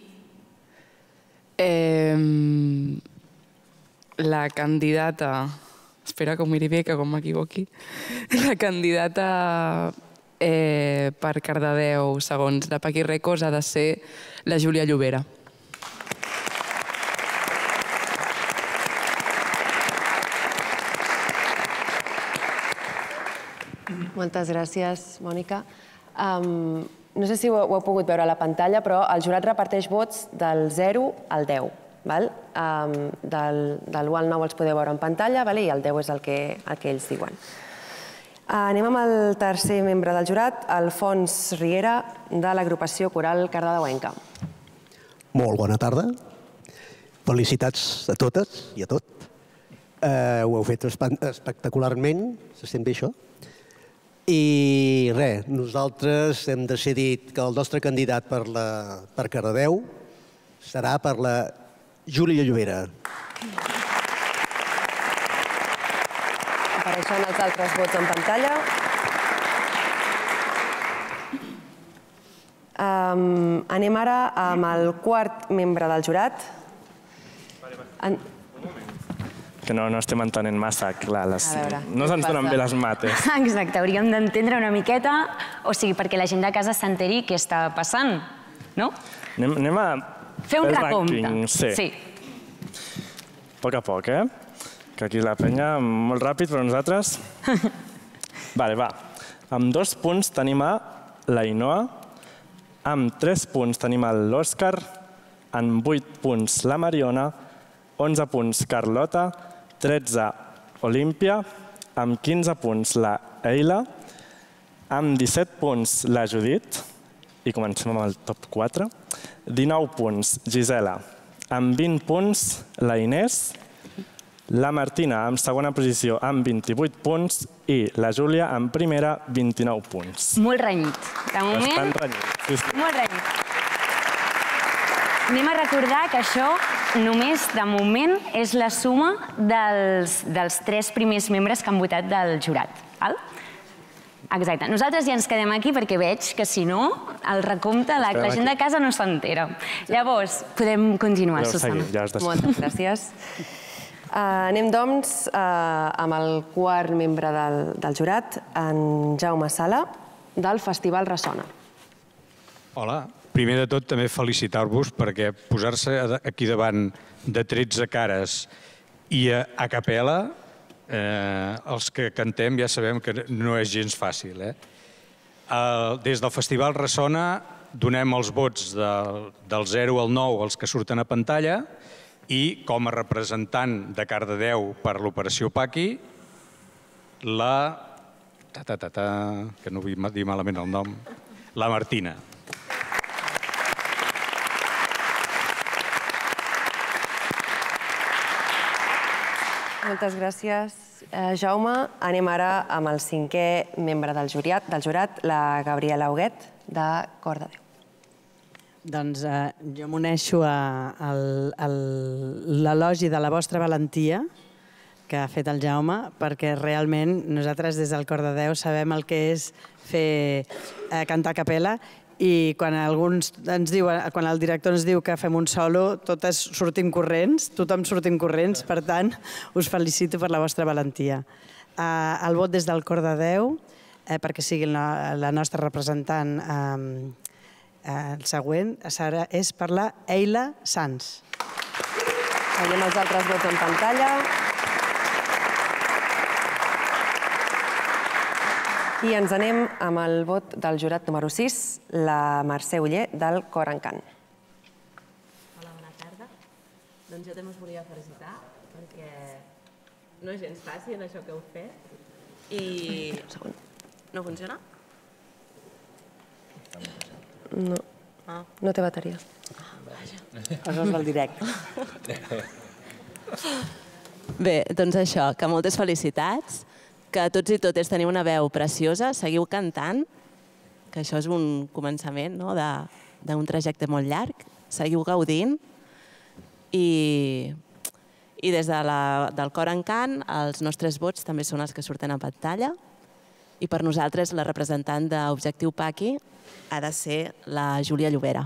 [SPEAKER 10] la candidata, espera que ho miri bé, que com m'equivoqui, la candidata per Cardedeu, segons la Paqui Records, ha de ser la Júlia Llobera.
[SPEAKER 3] Moltes gràcies, Mònica. No sé si ho heu pogut veure a la pantalla, però el jurat reparteix vots del zero al deu. Del u al nou els podeu veure en pantalla i el deu és el que ells diuen. Anem amb el tercer membre del jurat, Alfons Riera, de l'agrupació coral cardedeuenca.
[SPEAKER 23] Molt bona tarda. Felicitats a totes i a tot. Ho heu fet espectacularment, se sent bé això? I res, nosaltres hem decidit que el nostre candidat per Cardedeu serà per la Júlia Llobera.
[SPEAKER 3] Apareixen els altres vots en pantalla. Anem ara amb el quart membre del jurat.
[SPEAKER 1] Que no estem entenent massa clar. No se'ns donen bé les mates.
[SPEAKER 2] Exacte, hauríem d'entendre una miqueta, o sigui, perquè la gent de casa s'enteri què està passant, no?
[SPEAKER 1] Anem a
[SPEAKER 2] fer un recompte.
[SPEAKER 1] Sí. A poc a poc, eh? Que aquí la penya molt ràpid, però nosaltres... Vale, va. Amb dos punts tenim a l'Ainoa, amb tres punts tenim l'Òscar, amb vuit punts la Mariona, onze punts Carlota, tretze Olímpia, amb quinze punts la Eila, amb disset punts la Judit, i comencem amb el top quatre, dinou punts Gisela, amb vint punts la Inés, la Martina en segona posició amb vint-i-vuit punts i la Júlia en primera vint-i-nou punts.
[SPEAKER 2] Molt renyit. De moment...
[SPEAKER 1] Bastant renyit.
[SPEAKER 2] Molt renyit. Anem a recordar que això només, de moment, és la suma dels tres primers membres que han votat del jurat. Exacte. Nosaltres ja ens quedem aquí perquè veig que, si no, el recompte, la gent de casa no s'entera. Llavors, podem continuar, Susana.
[SPEAKER 3] Moltes gràcies. Anem, doncs, amb el quart membre del jurat, en Jaume Sala, del Festival Ressona.
[SPEAKER 24] Hola. Primer de tot, també felicitar-vos perquè posar-se aquí davant de tretze cares i a capella, els que cantem ja sabem que no és gens fàcil. Des del Festival Ressona donem els vots del zero al nou als que surten a pantalla i, com a representant de Cardedeu per l'Operació Paqui, la... que no vull dir malament el nom... la Martina.
[SPEAKER 3] Moltes gràcies, Jaume. Anem ara amb el cinquè membre del jurat, del jurat, la Gabriela Huguet, de Cor de Déu.
[SPEAKER 4] Doncs jo m'uneixo a l'elogi de la vostra valentia que ha fet el Jaume, perquè realment nosaltres des del Cor de Déu sabem el que és fer cantar a capella, i quan alguns ens diu, quan el director ens diu que fem un solo, totes sortim corrents, tothom sortim corrents, per tant, us felicito per la vostra valentia. El vot des del Cor de Déu, perquè sigui la nostra representant, el següent, és per la Eila Sans.
[SPEAKER 3] Veiem els altres vots en pantalla. I ens anem amb el vot del jurat número sis, la Mercè Oller, del Cor en Cant.
[SPEAKER 11] Hola, bona tarda. Doncs jo també us volia felicitar, perquè no és gens fàcil això que heu fet. I... No funciona?
[SPEAKER 3] No, no té bateria.
[SPEAKER 4] Coses del directe.
[SPEAKER 11] Bé, doncs això, que moltes felicitats, que tots i totes teniu una veu preciosa, seguiu cantant, que això és un començament d'un trajecte molt llarg, seguiu gaudint i des del Cor en Cant els nostres vots també són els que surten a pantalla i per nosaltres la representant d'Objectiu Paqui ha de ser la Júlia Llobera.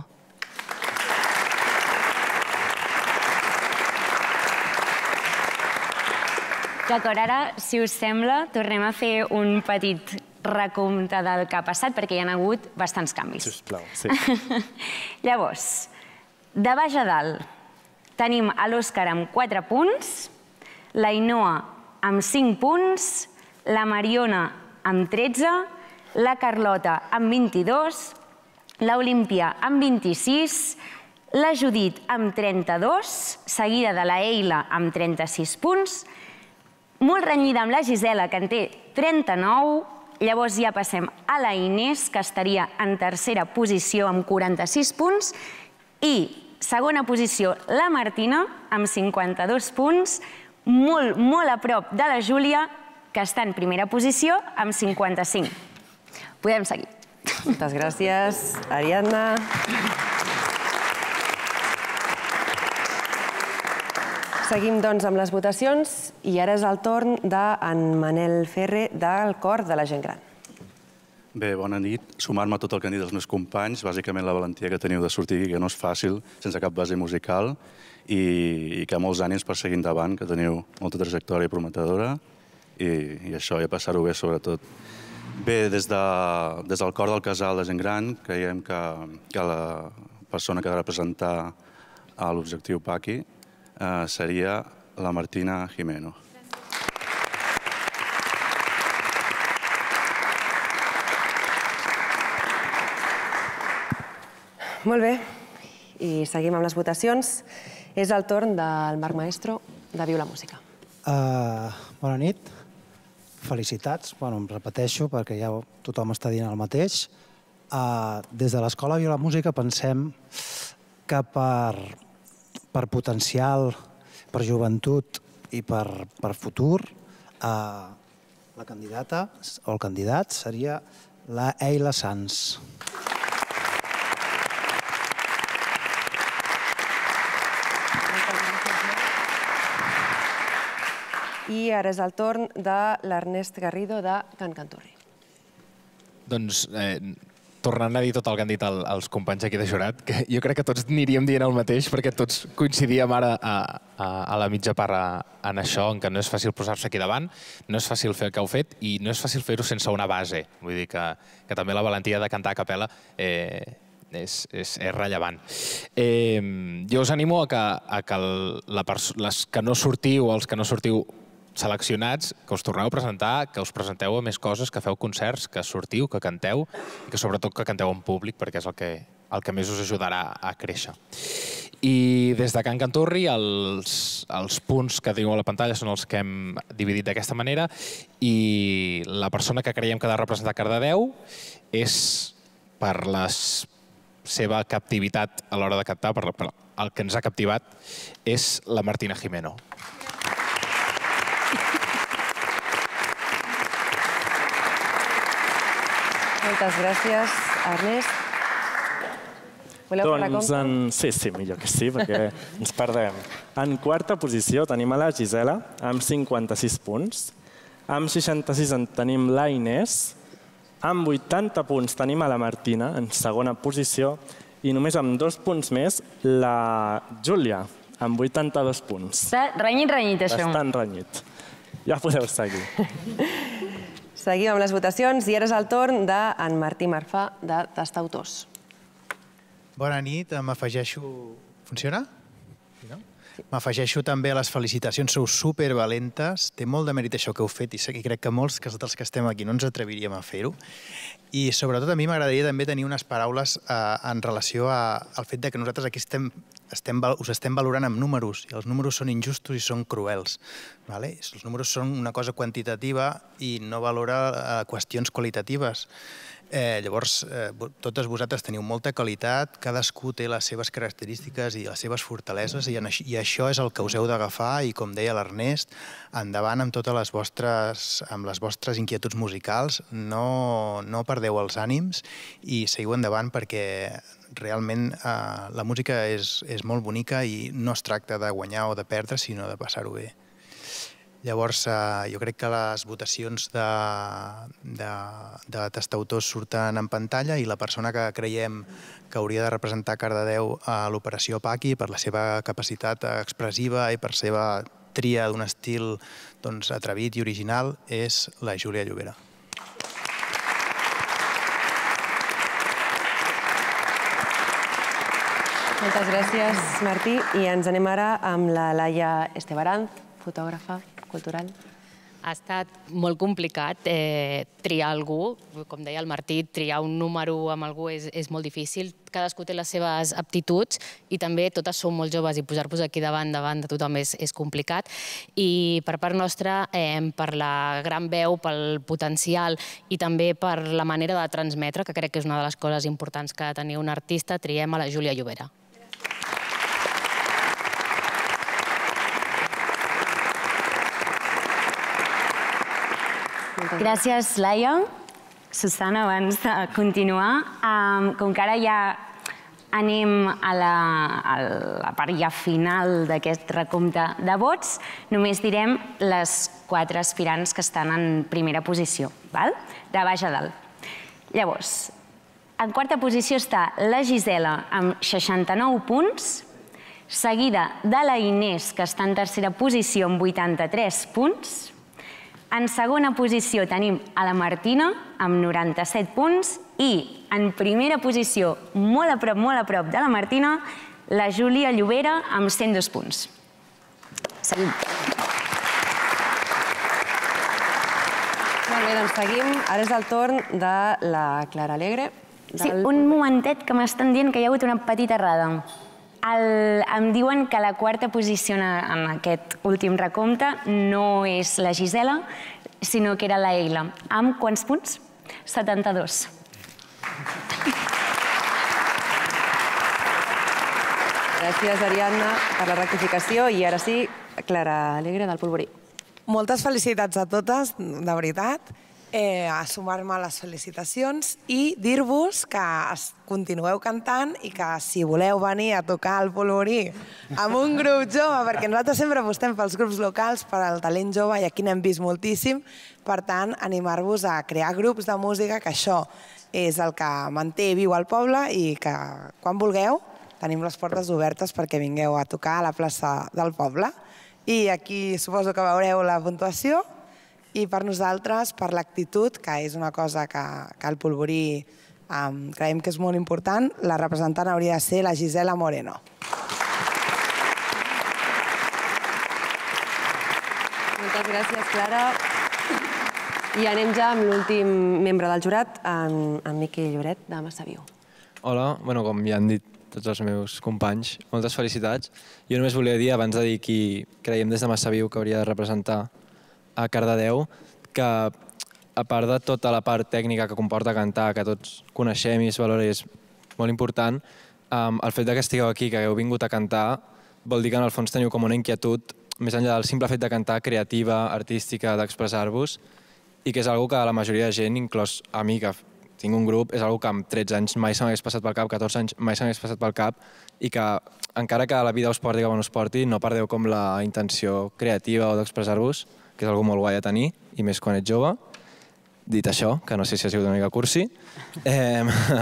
[SPEAKER 2] D'acord, ara, si us sembla, tornem a fer un petit recompte del que ha passat, perquè hi ha hagut bastants canvis.
[SPEAKER 1] Sisplau, sí.
[SPEAKER 2] Llavors, de baix a dalt, tenim l'Òscar amb quatre punts, l'Ainoa amb cinc punts, la Mariona amb tretze, la Carlota amb vint-i-dos, l'Olímpia amb vint-i-sis, la Judit amb trenta-dos, seguida de la Eila amb trenta-sis punts, molt renyida amb la Gisela, que en té trenta-nou, llavors ja passem a la Inés, que estaria en tercera posició amb quaranta-sis punts, i segona posició la Martina, amb cinquanta-dos punts, molt, molt a prop de la Júlia, que està en primera posició, amb cinquanta-cinc. Podem seguir.
[SPEAKER 3] Moltes gràcies, Ariadna. Seguim, doncs, amb les votacions i ara és el torn d'en Manel Ferre del Cor de la Gent Gran.
[SPEAKER 12] Bé, bona nit. Sumar-me a tot el que han dit els meus companys, bàsicament la valentia que teniu de sortir, que no és fàcil, sense cap base musical, i que molts ànims per seguir endavant, que teniu molta trajectòria prometedora, i això, i a passar-ho bé, sobretot. Bé, des del Cor del Casal de Gent Gran, creiem que la persona que ha de representar l'Objectiu Paqui seria la Martina Jimeno.
[SPEAKER 3] Molt bé, i seguim amb les votacions. És el torn del Marc Maestro de Viu la Música.
[SPEAKER 16] Bona nit, felicitats. Bueno, em repeteixo perquè ja tothom està dient el mateix. Des de l'Escola Viu la Música pensem que per per potencial, per joventut i per futur, la candidata o el candidat seria la Eila Sans.
[SPEAKER 3] I ara és el torn de l'Ernest Garrido de Can Canturri.
[SPEAKER 25] Doncs tornant a dir tot el que han dit els companys aquí de jurat, que jo crec que tots aniríem dient el mateix perquè tots coincidíem ara a la mitja part en això, en què no és fàcil posar-se aquí davant, no és fàcil fer el que heu fet i no és fàcil fer-ho sense una base. Vull dir que també la valentia de cantar a capella és rellevant. Jo us animo a que les que no sortiu o els que no sortiu seleccionats, que us torneu a presentar, que us presenteu a més coses, que feu concerts, que sortiu, que canteu i que sobretot que canteu en públic perquè és el que més us ajudarà a créixer. I des de Can Canturri els punts que teniu a la pantalla són els que hem dividit d'aquesta manera i la persona que creiem que ha de representar Cardedeu és per la seva captivitat a l'hora de cantar, per el que ens ha captivat, és la Martina Jimeno.
[SPEAKER 3] Moltes gràcies, Ernest. Voleu fer
[SPEAKER 1] Doncs,
[SPEAKER 3] recompte?
[SPEAKER 1] en... sí, sí, millor que sí, perquè ens perdem. En quarta posició tenim a la Gisela, amb cinquanta-sis punts. Amb seixanta-sis en tenim la Inés. Amb vuitanta punts tenim a la Martina, en segona posició. I només amb dos punts més, la Júlia, amb vuitanta-dos punts.
[SPEAKER 2] Està renyit, renyit, això.
[SPEAKER 1] Bastant renyit. Ja podeu seguir.
[SPEAKER 3] Seguim amb les votacions i ara és el torn d'en Martí Marfà, de Tastautors.
[SPEAKER 6] Bona nit, m'afegeixo... Funciona? M'afegeixo també a les felicitacions, sou supervalentes, té molt de mèrit això que heu fet i crec que molts dels que estem aquí no ens atreviríem a fer-ho. I sobretot a mi m'agradaria també tenir unes paraules en relació al fet que nosaltres aquí estem, us estem valorant amb números i els números són injustos i són cruels. Els números són una cosa quantitativa i no valora qüestions qualitatives. Llavors, totes vosaltres teniu molta qualitat, cadascú té les seves característiques i les seves fortaleses i això és el que us heu d'agafar i, com deia l'Ernest, endavant amb totes les vostres, amb les vostres inquietuds musicals, no perdeu els ànims i seguiu endavant perquè realment la música és molt bonica i no es tracta de guanyar o de perdre, sinó de passar-ho bé. Llavors, jo crec que les votacions de Tastautors surten en pantalla i la persona que creiem que hauria de representar Cardedeu a l'Operació Paqui per la seva capacitat expressiva i per la seva tria d'un estil atrevit i original és la Júlia Llobera.
[SPEAKER 3] Moltes gràcies, Martí. I ens anem ara amb la Laia Estebaranz, fotògrafa cultural.
[SPEAKER 14] Ha estat molt complicat triar algú. Com deia el Martí, triar un número amb algú és molt difícil. Cadascú té les seves aptituds i també totes som molt joves i posar-vos aquí davant davant de tothom és complicat. I per part nostra, per la gran veu, pel potencial i també per la manera de transmetre, que crec que és una de les coses importants que ha de tenir un artista, triem a la Júlia Llobera.
[SPEAKER 2] Gràcies, Laia. Susana, abans de continuar, com que ara ja anem a la part ja final d'aquest recompte de vots, només direm les quatre aspirants que estan en primera posició, de baix a dalt. Llavors, en quarta posició està la Gisela amb seixanta-nou punts, seguida de la Inés, que està en tercera posició amb vuitanta-tres punts. En segona posició tenim a la Martina, amb noranta-set punts, i en primera posició, molt a prop, molt a prop de la Martina, la Júlia Llobera, amb cent dos punts. Seguim.
[SPEAKER 3] Molt bé, doncs seguim. Ara és el torn de la Clara Alegre.
[SPEAKER 2] Sí, un momentet que m'estan dient que hi ha hagut una petita errada. Em diuen que la quarta posició en aquest últim recompte no és la Gisela, sinó que era la Eila. Amb quants punts? setanta-dos.
[SPEAKER 3] Gràcies, Ariadna, per la rectificació. I ara sí, Clara Alegre, del Polvorí.
[SPEAKER 15] Moltes felicitats a totes, de veritat. A sumar-me a les felicitacions i dir-vos que continueu cantant i que si voleu venir a tocar al Polvorí amb un grup jove, perquè nosaltres sempre apostem pels grups locals, per al talent jove, i aquí n'hem vist moltíssim, per tant, animar-vos a crear grups de música, que això és el que manté viu al poble i que quan vulgueu tenim les portes obertes perquè vingueu a tocar a la plaça del poble. I aquí suposo que veureu la puntuació. I per nosaltres, per l'actitud, que és una cosa que al Polvorí creiem que és molt important, la representant hauria de ser la Gisela Moreno.
[SPEAKER 3] Moltes gràcies, Clara. I anem ja amb l'últim membre del jurat, en Miqui Lloret, de Massaviu.
[SPEAKER 17] Hola, com ja han dit tots els meus companys, moltes felicitats. Jo només volia dir, abans de dir qui creiem des de Massaviu que hauria de representar a Cardedeu, que a part de tota la part tècnica que comporta cantar, que tots coneixem i es valora i és molt important, el fet que estigueu aquí, que hagueu vingut a cantar, vol dir que en el fons teniu com una inquietud, més enllà del simple fet de cantar, creativa, artística, d'expressar-vos, i que és una cosa que la majoria de gent, inclòs a mi, que tinc un grup, és una que amb tretze anys mai se m'hagués passat pel cap, catorze anys mai se m'hagués passat pel cap, i que encara que la vida us porti com no us porti, no perdeu com la intenció creativa o d'expressar-vos, que és una molt guai a tenir, i més quan ets jove. Dit això, que no sé si ha sigut una mica cursi, eh,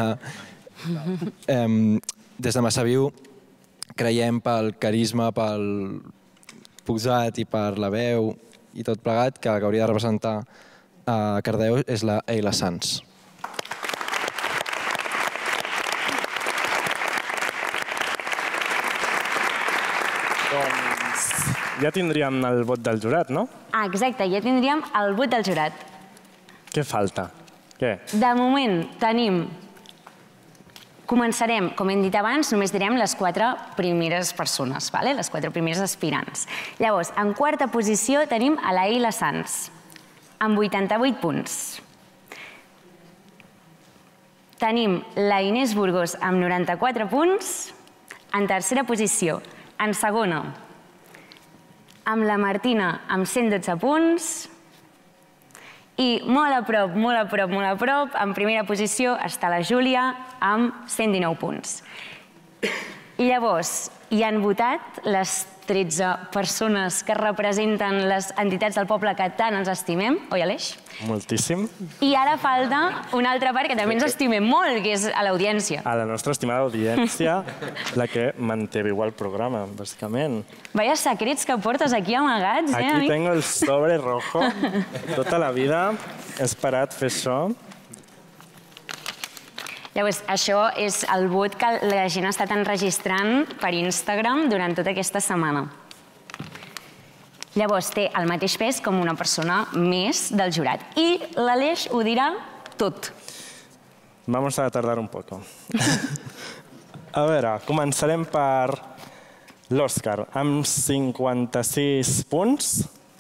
[SPEAKER 17] eh, des de Massaviu creiem pel carisma, pel posat i per la veu i tot plegat, que el que hauria de representar a Cardedeu és la Eila Sanz.
[SPEAKER 1] Doncs ja tindríem el vot del jurat, no?
[SPEAKER 2] Ah, exacte, ja tindríem el vot del jurat.
[SPEAKER 1] Què falta? Què?
[SPEAKER 2] De moment tenim... Començarem, com hem dit abans, només direm les quatre primeres persones, les quatre primeres aspirants. Llavors, en quarta posició tenim a la Eila Sanz, amb vuitanta-vuit punts. Tenim la Inés Burgos amb noranta-quatre punts, en tercera posició. En segona, amb la Martina amb cent dotze punts, i molt a prop, molt a prop, molt a prop, en primera posició està la Júlia amb cent dinou punts. I llavors, hi han votat les tretze persones que representen les entitats del poble que tant ens estimem, oi, Aleix?
[SPEAKER 1] Moltíssim.
[SPEAKER 2] I ara falta una altra part que també ens estimem molt, que és a l'audiència.
[SPEAKER 1] A la nostra estimada audiència, la que manté viu el programa, bàsicament.
[SPEAKER 2] Vaya secrets que portes aquí amagats, eh,
[SPEAKER 1] Aquí tengo el sobre rojo. Tota la vida he esperat fer això.
[SPEAKER 2] Llavors, això és el vot que la gent ha estat enregistrant per Instagram durant tota aquesta setmana. Llavors, té el mateix pes com una persona més del jurat. I l'Aleix ho dirà tot.
[SPEAKER 1] Vamos a tardar un poco. A veure, començarem per l'Òscar, amb cinquanta-sis punts.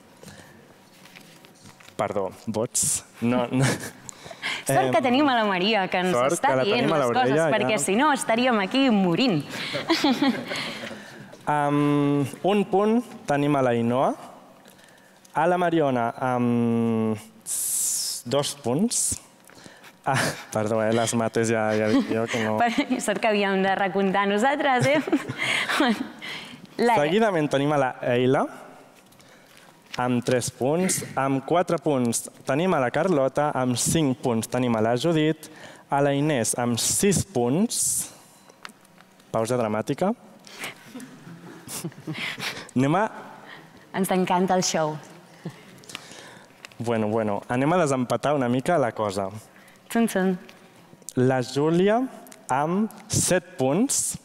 [SPEAKER 1] Perdó, vots. No, no.
[SPEAKER 2] Sort que tenim a la Maria, que ens està dient les coses, perquè si no estaríem aquí morint.
[SPEAKER 1] Amb un punt tenim a la Ainhoa, a la Mariona amb dos punts. Ah, perdó, eh, les mates ja dic jo que no...
[SPEAKER 2] Sort que havíem de recomptar nosaltres, eh?
[SPEAKER 1] Seguidament tenim a la Eila, amb tres punts. Amb quatre punts tenim a la Carlota, amb cinc punts tenim a la Judit, a la Inés amb sis punts. Pausa dramàtica. Anem a...
[SPEAKER 2] Ens encanta el show.
[SPEAKER 1] Bueno, bueno, anem a desempatar una mica la cosa.
[SPEAKER 2] Tun, tun.
[SPEAKER 1] La Júlia amb set punts,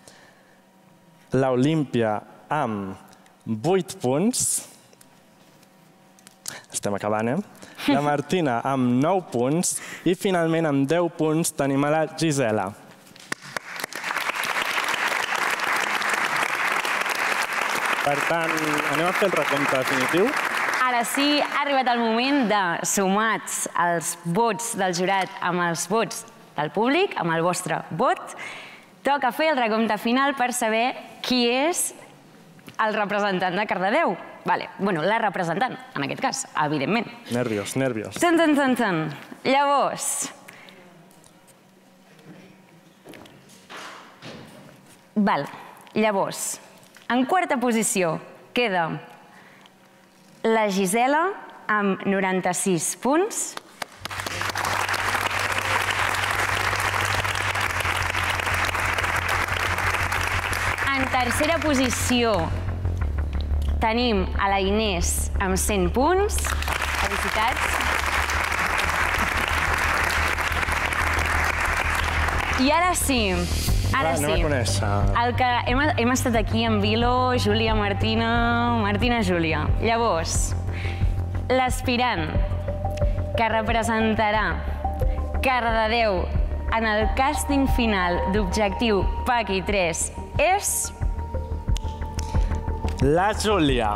[SPEAKER 1] l'Olímpia amb vuit punts, estem acabant, eh? La Martina amb nou punts i finalment amb deu punts tenim a la Gisela. Per tant, anem a fer el recompte definitiu.
[SPEAKER 2] Ara sí, ha arribat el moment de, sumats els vots del jurat amb els vots del públic, amb el vostre vot, toca fer el recompte final per saber qui és el representant de Cardedeu. Vale, bueno, la representant, en aquest cas, evidentment.
[SPEAKER 1] Nervios, nervios.
[SPEAKER 2] Tan, tan, tan, tan. Llavors... Val, llavors, en quarta posició queda la Gisela amb noranta-sis punts. En tercera posició tenim a la Inés amb cent punts. Felicitats. I ara sí, ara sí.
[SPEAKER 1] Anem a conèixer.
[SPEAKER 2] El que hem, hem estat aquí amb Vilo, Júlia, Martina, Martina, Júlia. Llavors, l'aspirant que representarà Cardedeu en el càsting final d'Objectiu Paqui tres és...
[SPEAKER 1] La Júlia.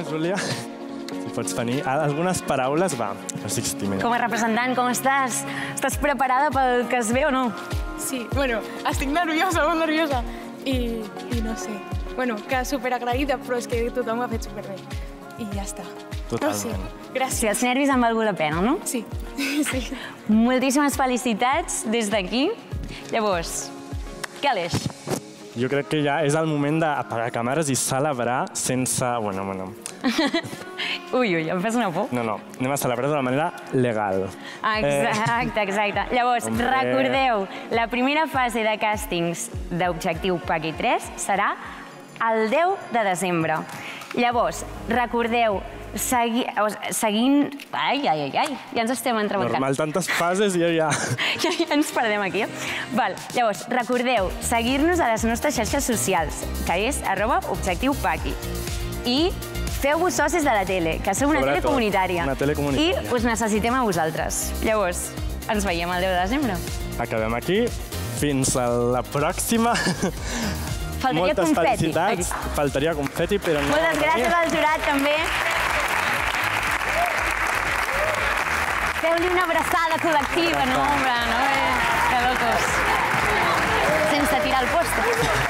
[SPEAKER 1] Júlia, si pots venir. Algunes paraules, va. No siguis tímida.
[SPEAKER 2] Com a representant, com estàs? Estàs preparada pel que es ve o no?
[SPEAKER 13] Sí, bueno, estic nerviosa, molt nerviosa. I, i no sé. Bueno, que superagraïda, però és que tothom ho ha fet superbé. I ja està.
[SPEAKER 1] Totalment.
[SPEAKER 13] Sí, gràcies.
[SPEAKER 2] Sí, els nervis han valgut la pena, no?
[SPEAKER 13] Sí, sí.
[SPEAKER 2] Moltíssimes felicitats des d'aquí. Llavors, què, Aleix?
[SPEAKER 1] Jo crec que ja és el moment d'apagar càmeres i celebrar sense... Bueno, bueno...
[SPEAKER 2] Ui, ui, em fas una por.
[SPEAKER 1] No, no, anem a celebrar d'una manera legal.
[SPEAKER 2] Exacte, exacte. Llavors,
[SPEAKER 1] Hombre.
[SPEAKER 2] recordeu, la primera fase de càstings d'Objectiu Paqui tres serà el deu de desembre. Llavors, recordeu, segui, seguint... Ai, ai, ai, ai, ja ens estem entrebancant.
[SPEAKER 1] Normal, tantes fases i ja...
[SPEAKER 2] Ja, ja ens perdem aquí. Val. Llavors, recordeu seguir-nos a les nostres xarxes socials, que és arroba Objectiu Paqui. I feu-vos socis de la tele, que som una tele comunitària.
[SPEAKER 1] Una tele comunitària.
[SPEAKER 2] I us necessitem a vosaltres. Llavors, ens veiem el deu de desembre.
[SPEAKER 1] Acabem aquí. Fins a la pròxima.
[SPEAKER 2] Faltaria
[SPEAKER 1] Moltes
[SPEAKER 2] confeti.
[SPEAKER 1] felicitats. Faltaria confeti, però no...
[SPEAKER 2] Moltes gràcies al jurat, també. Feu-li una abraçada col·lectiva, no, home, no? Que locos. Sense tirar el post.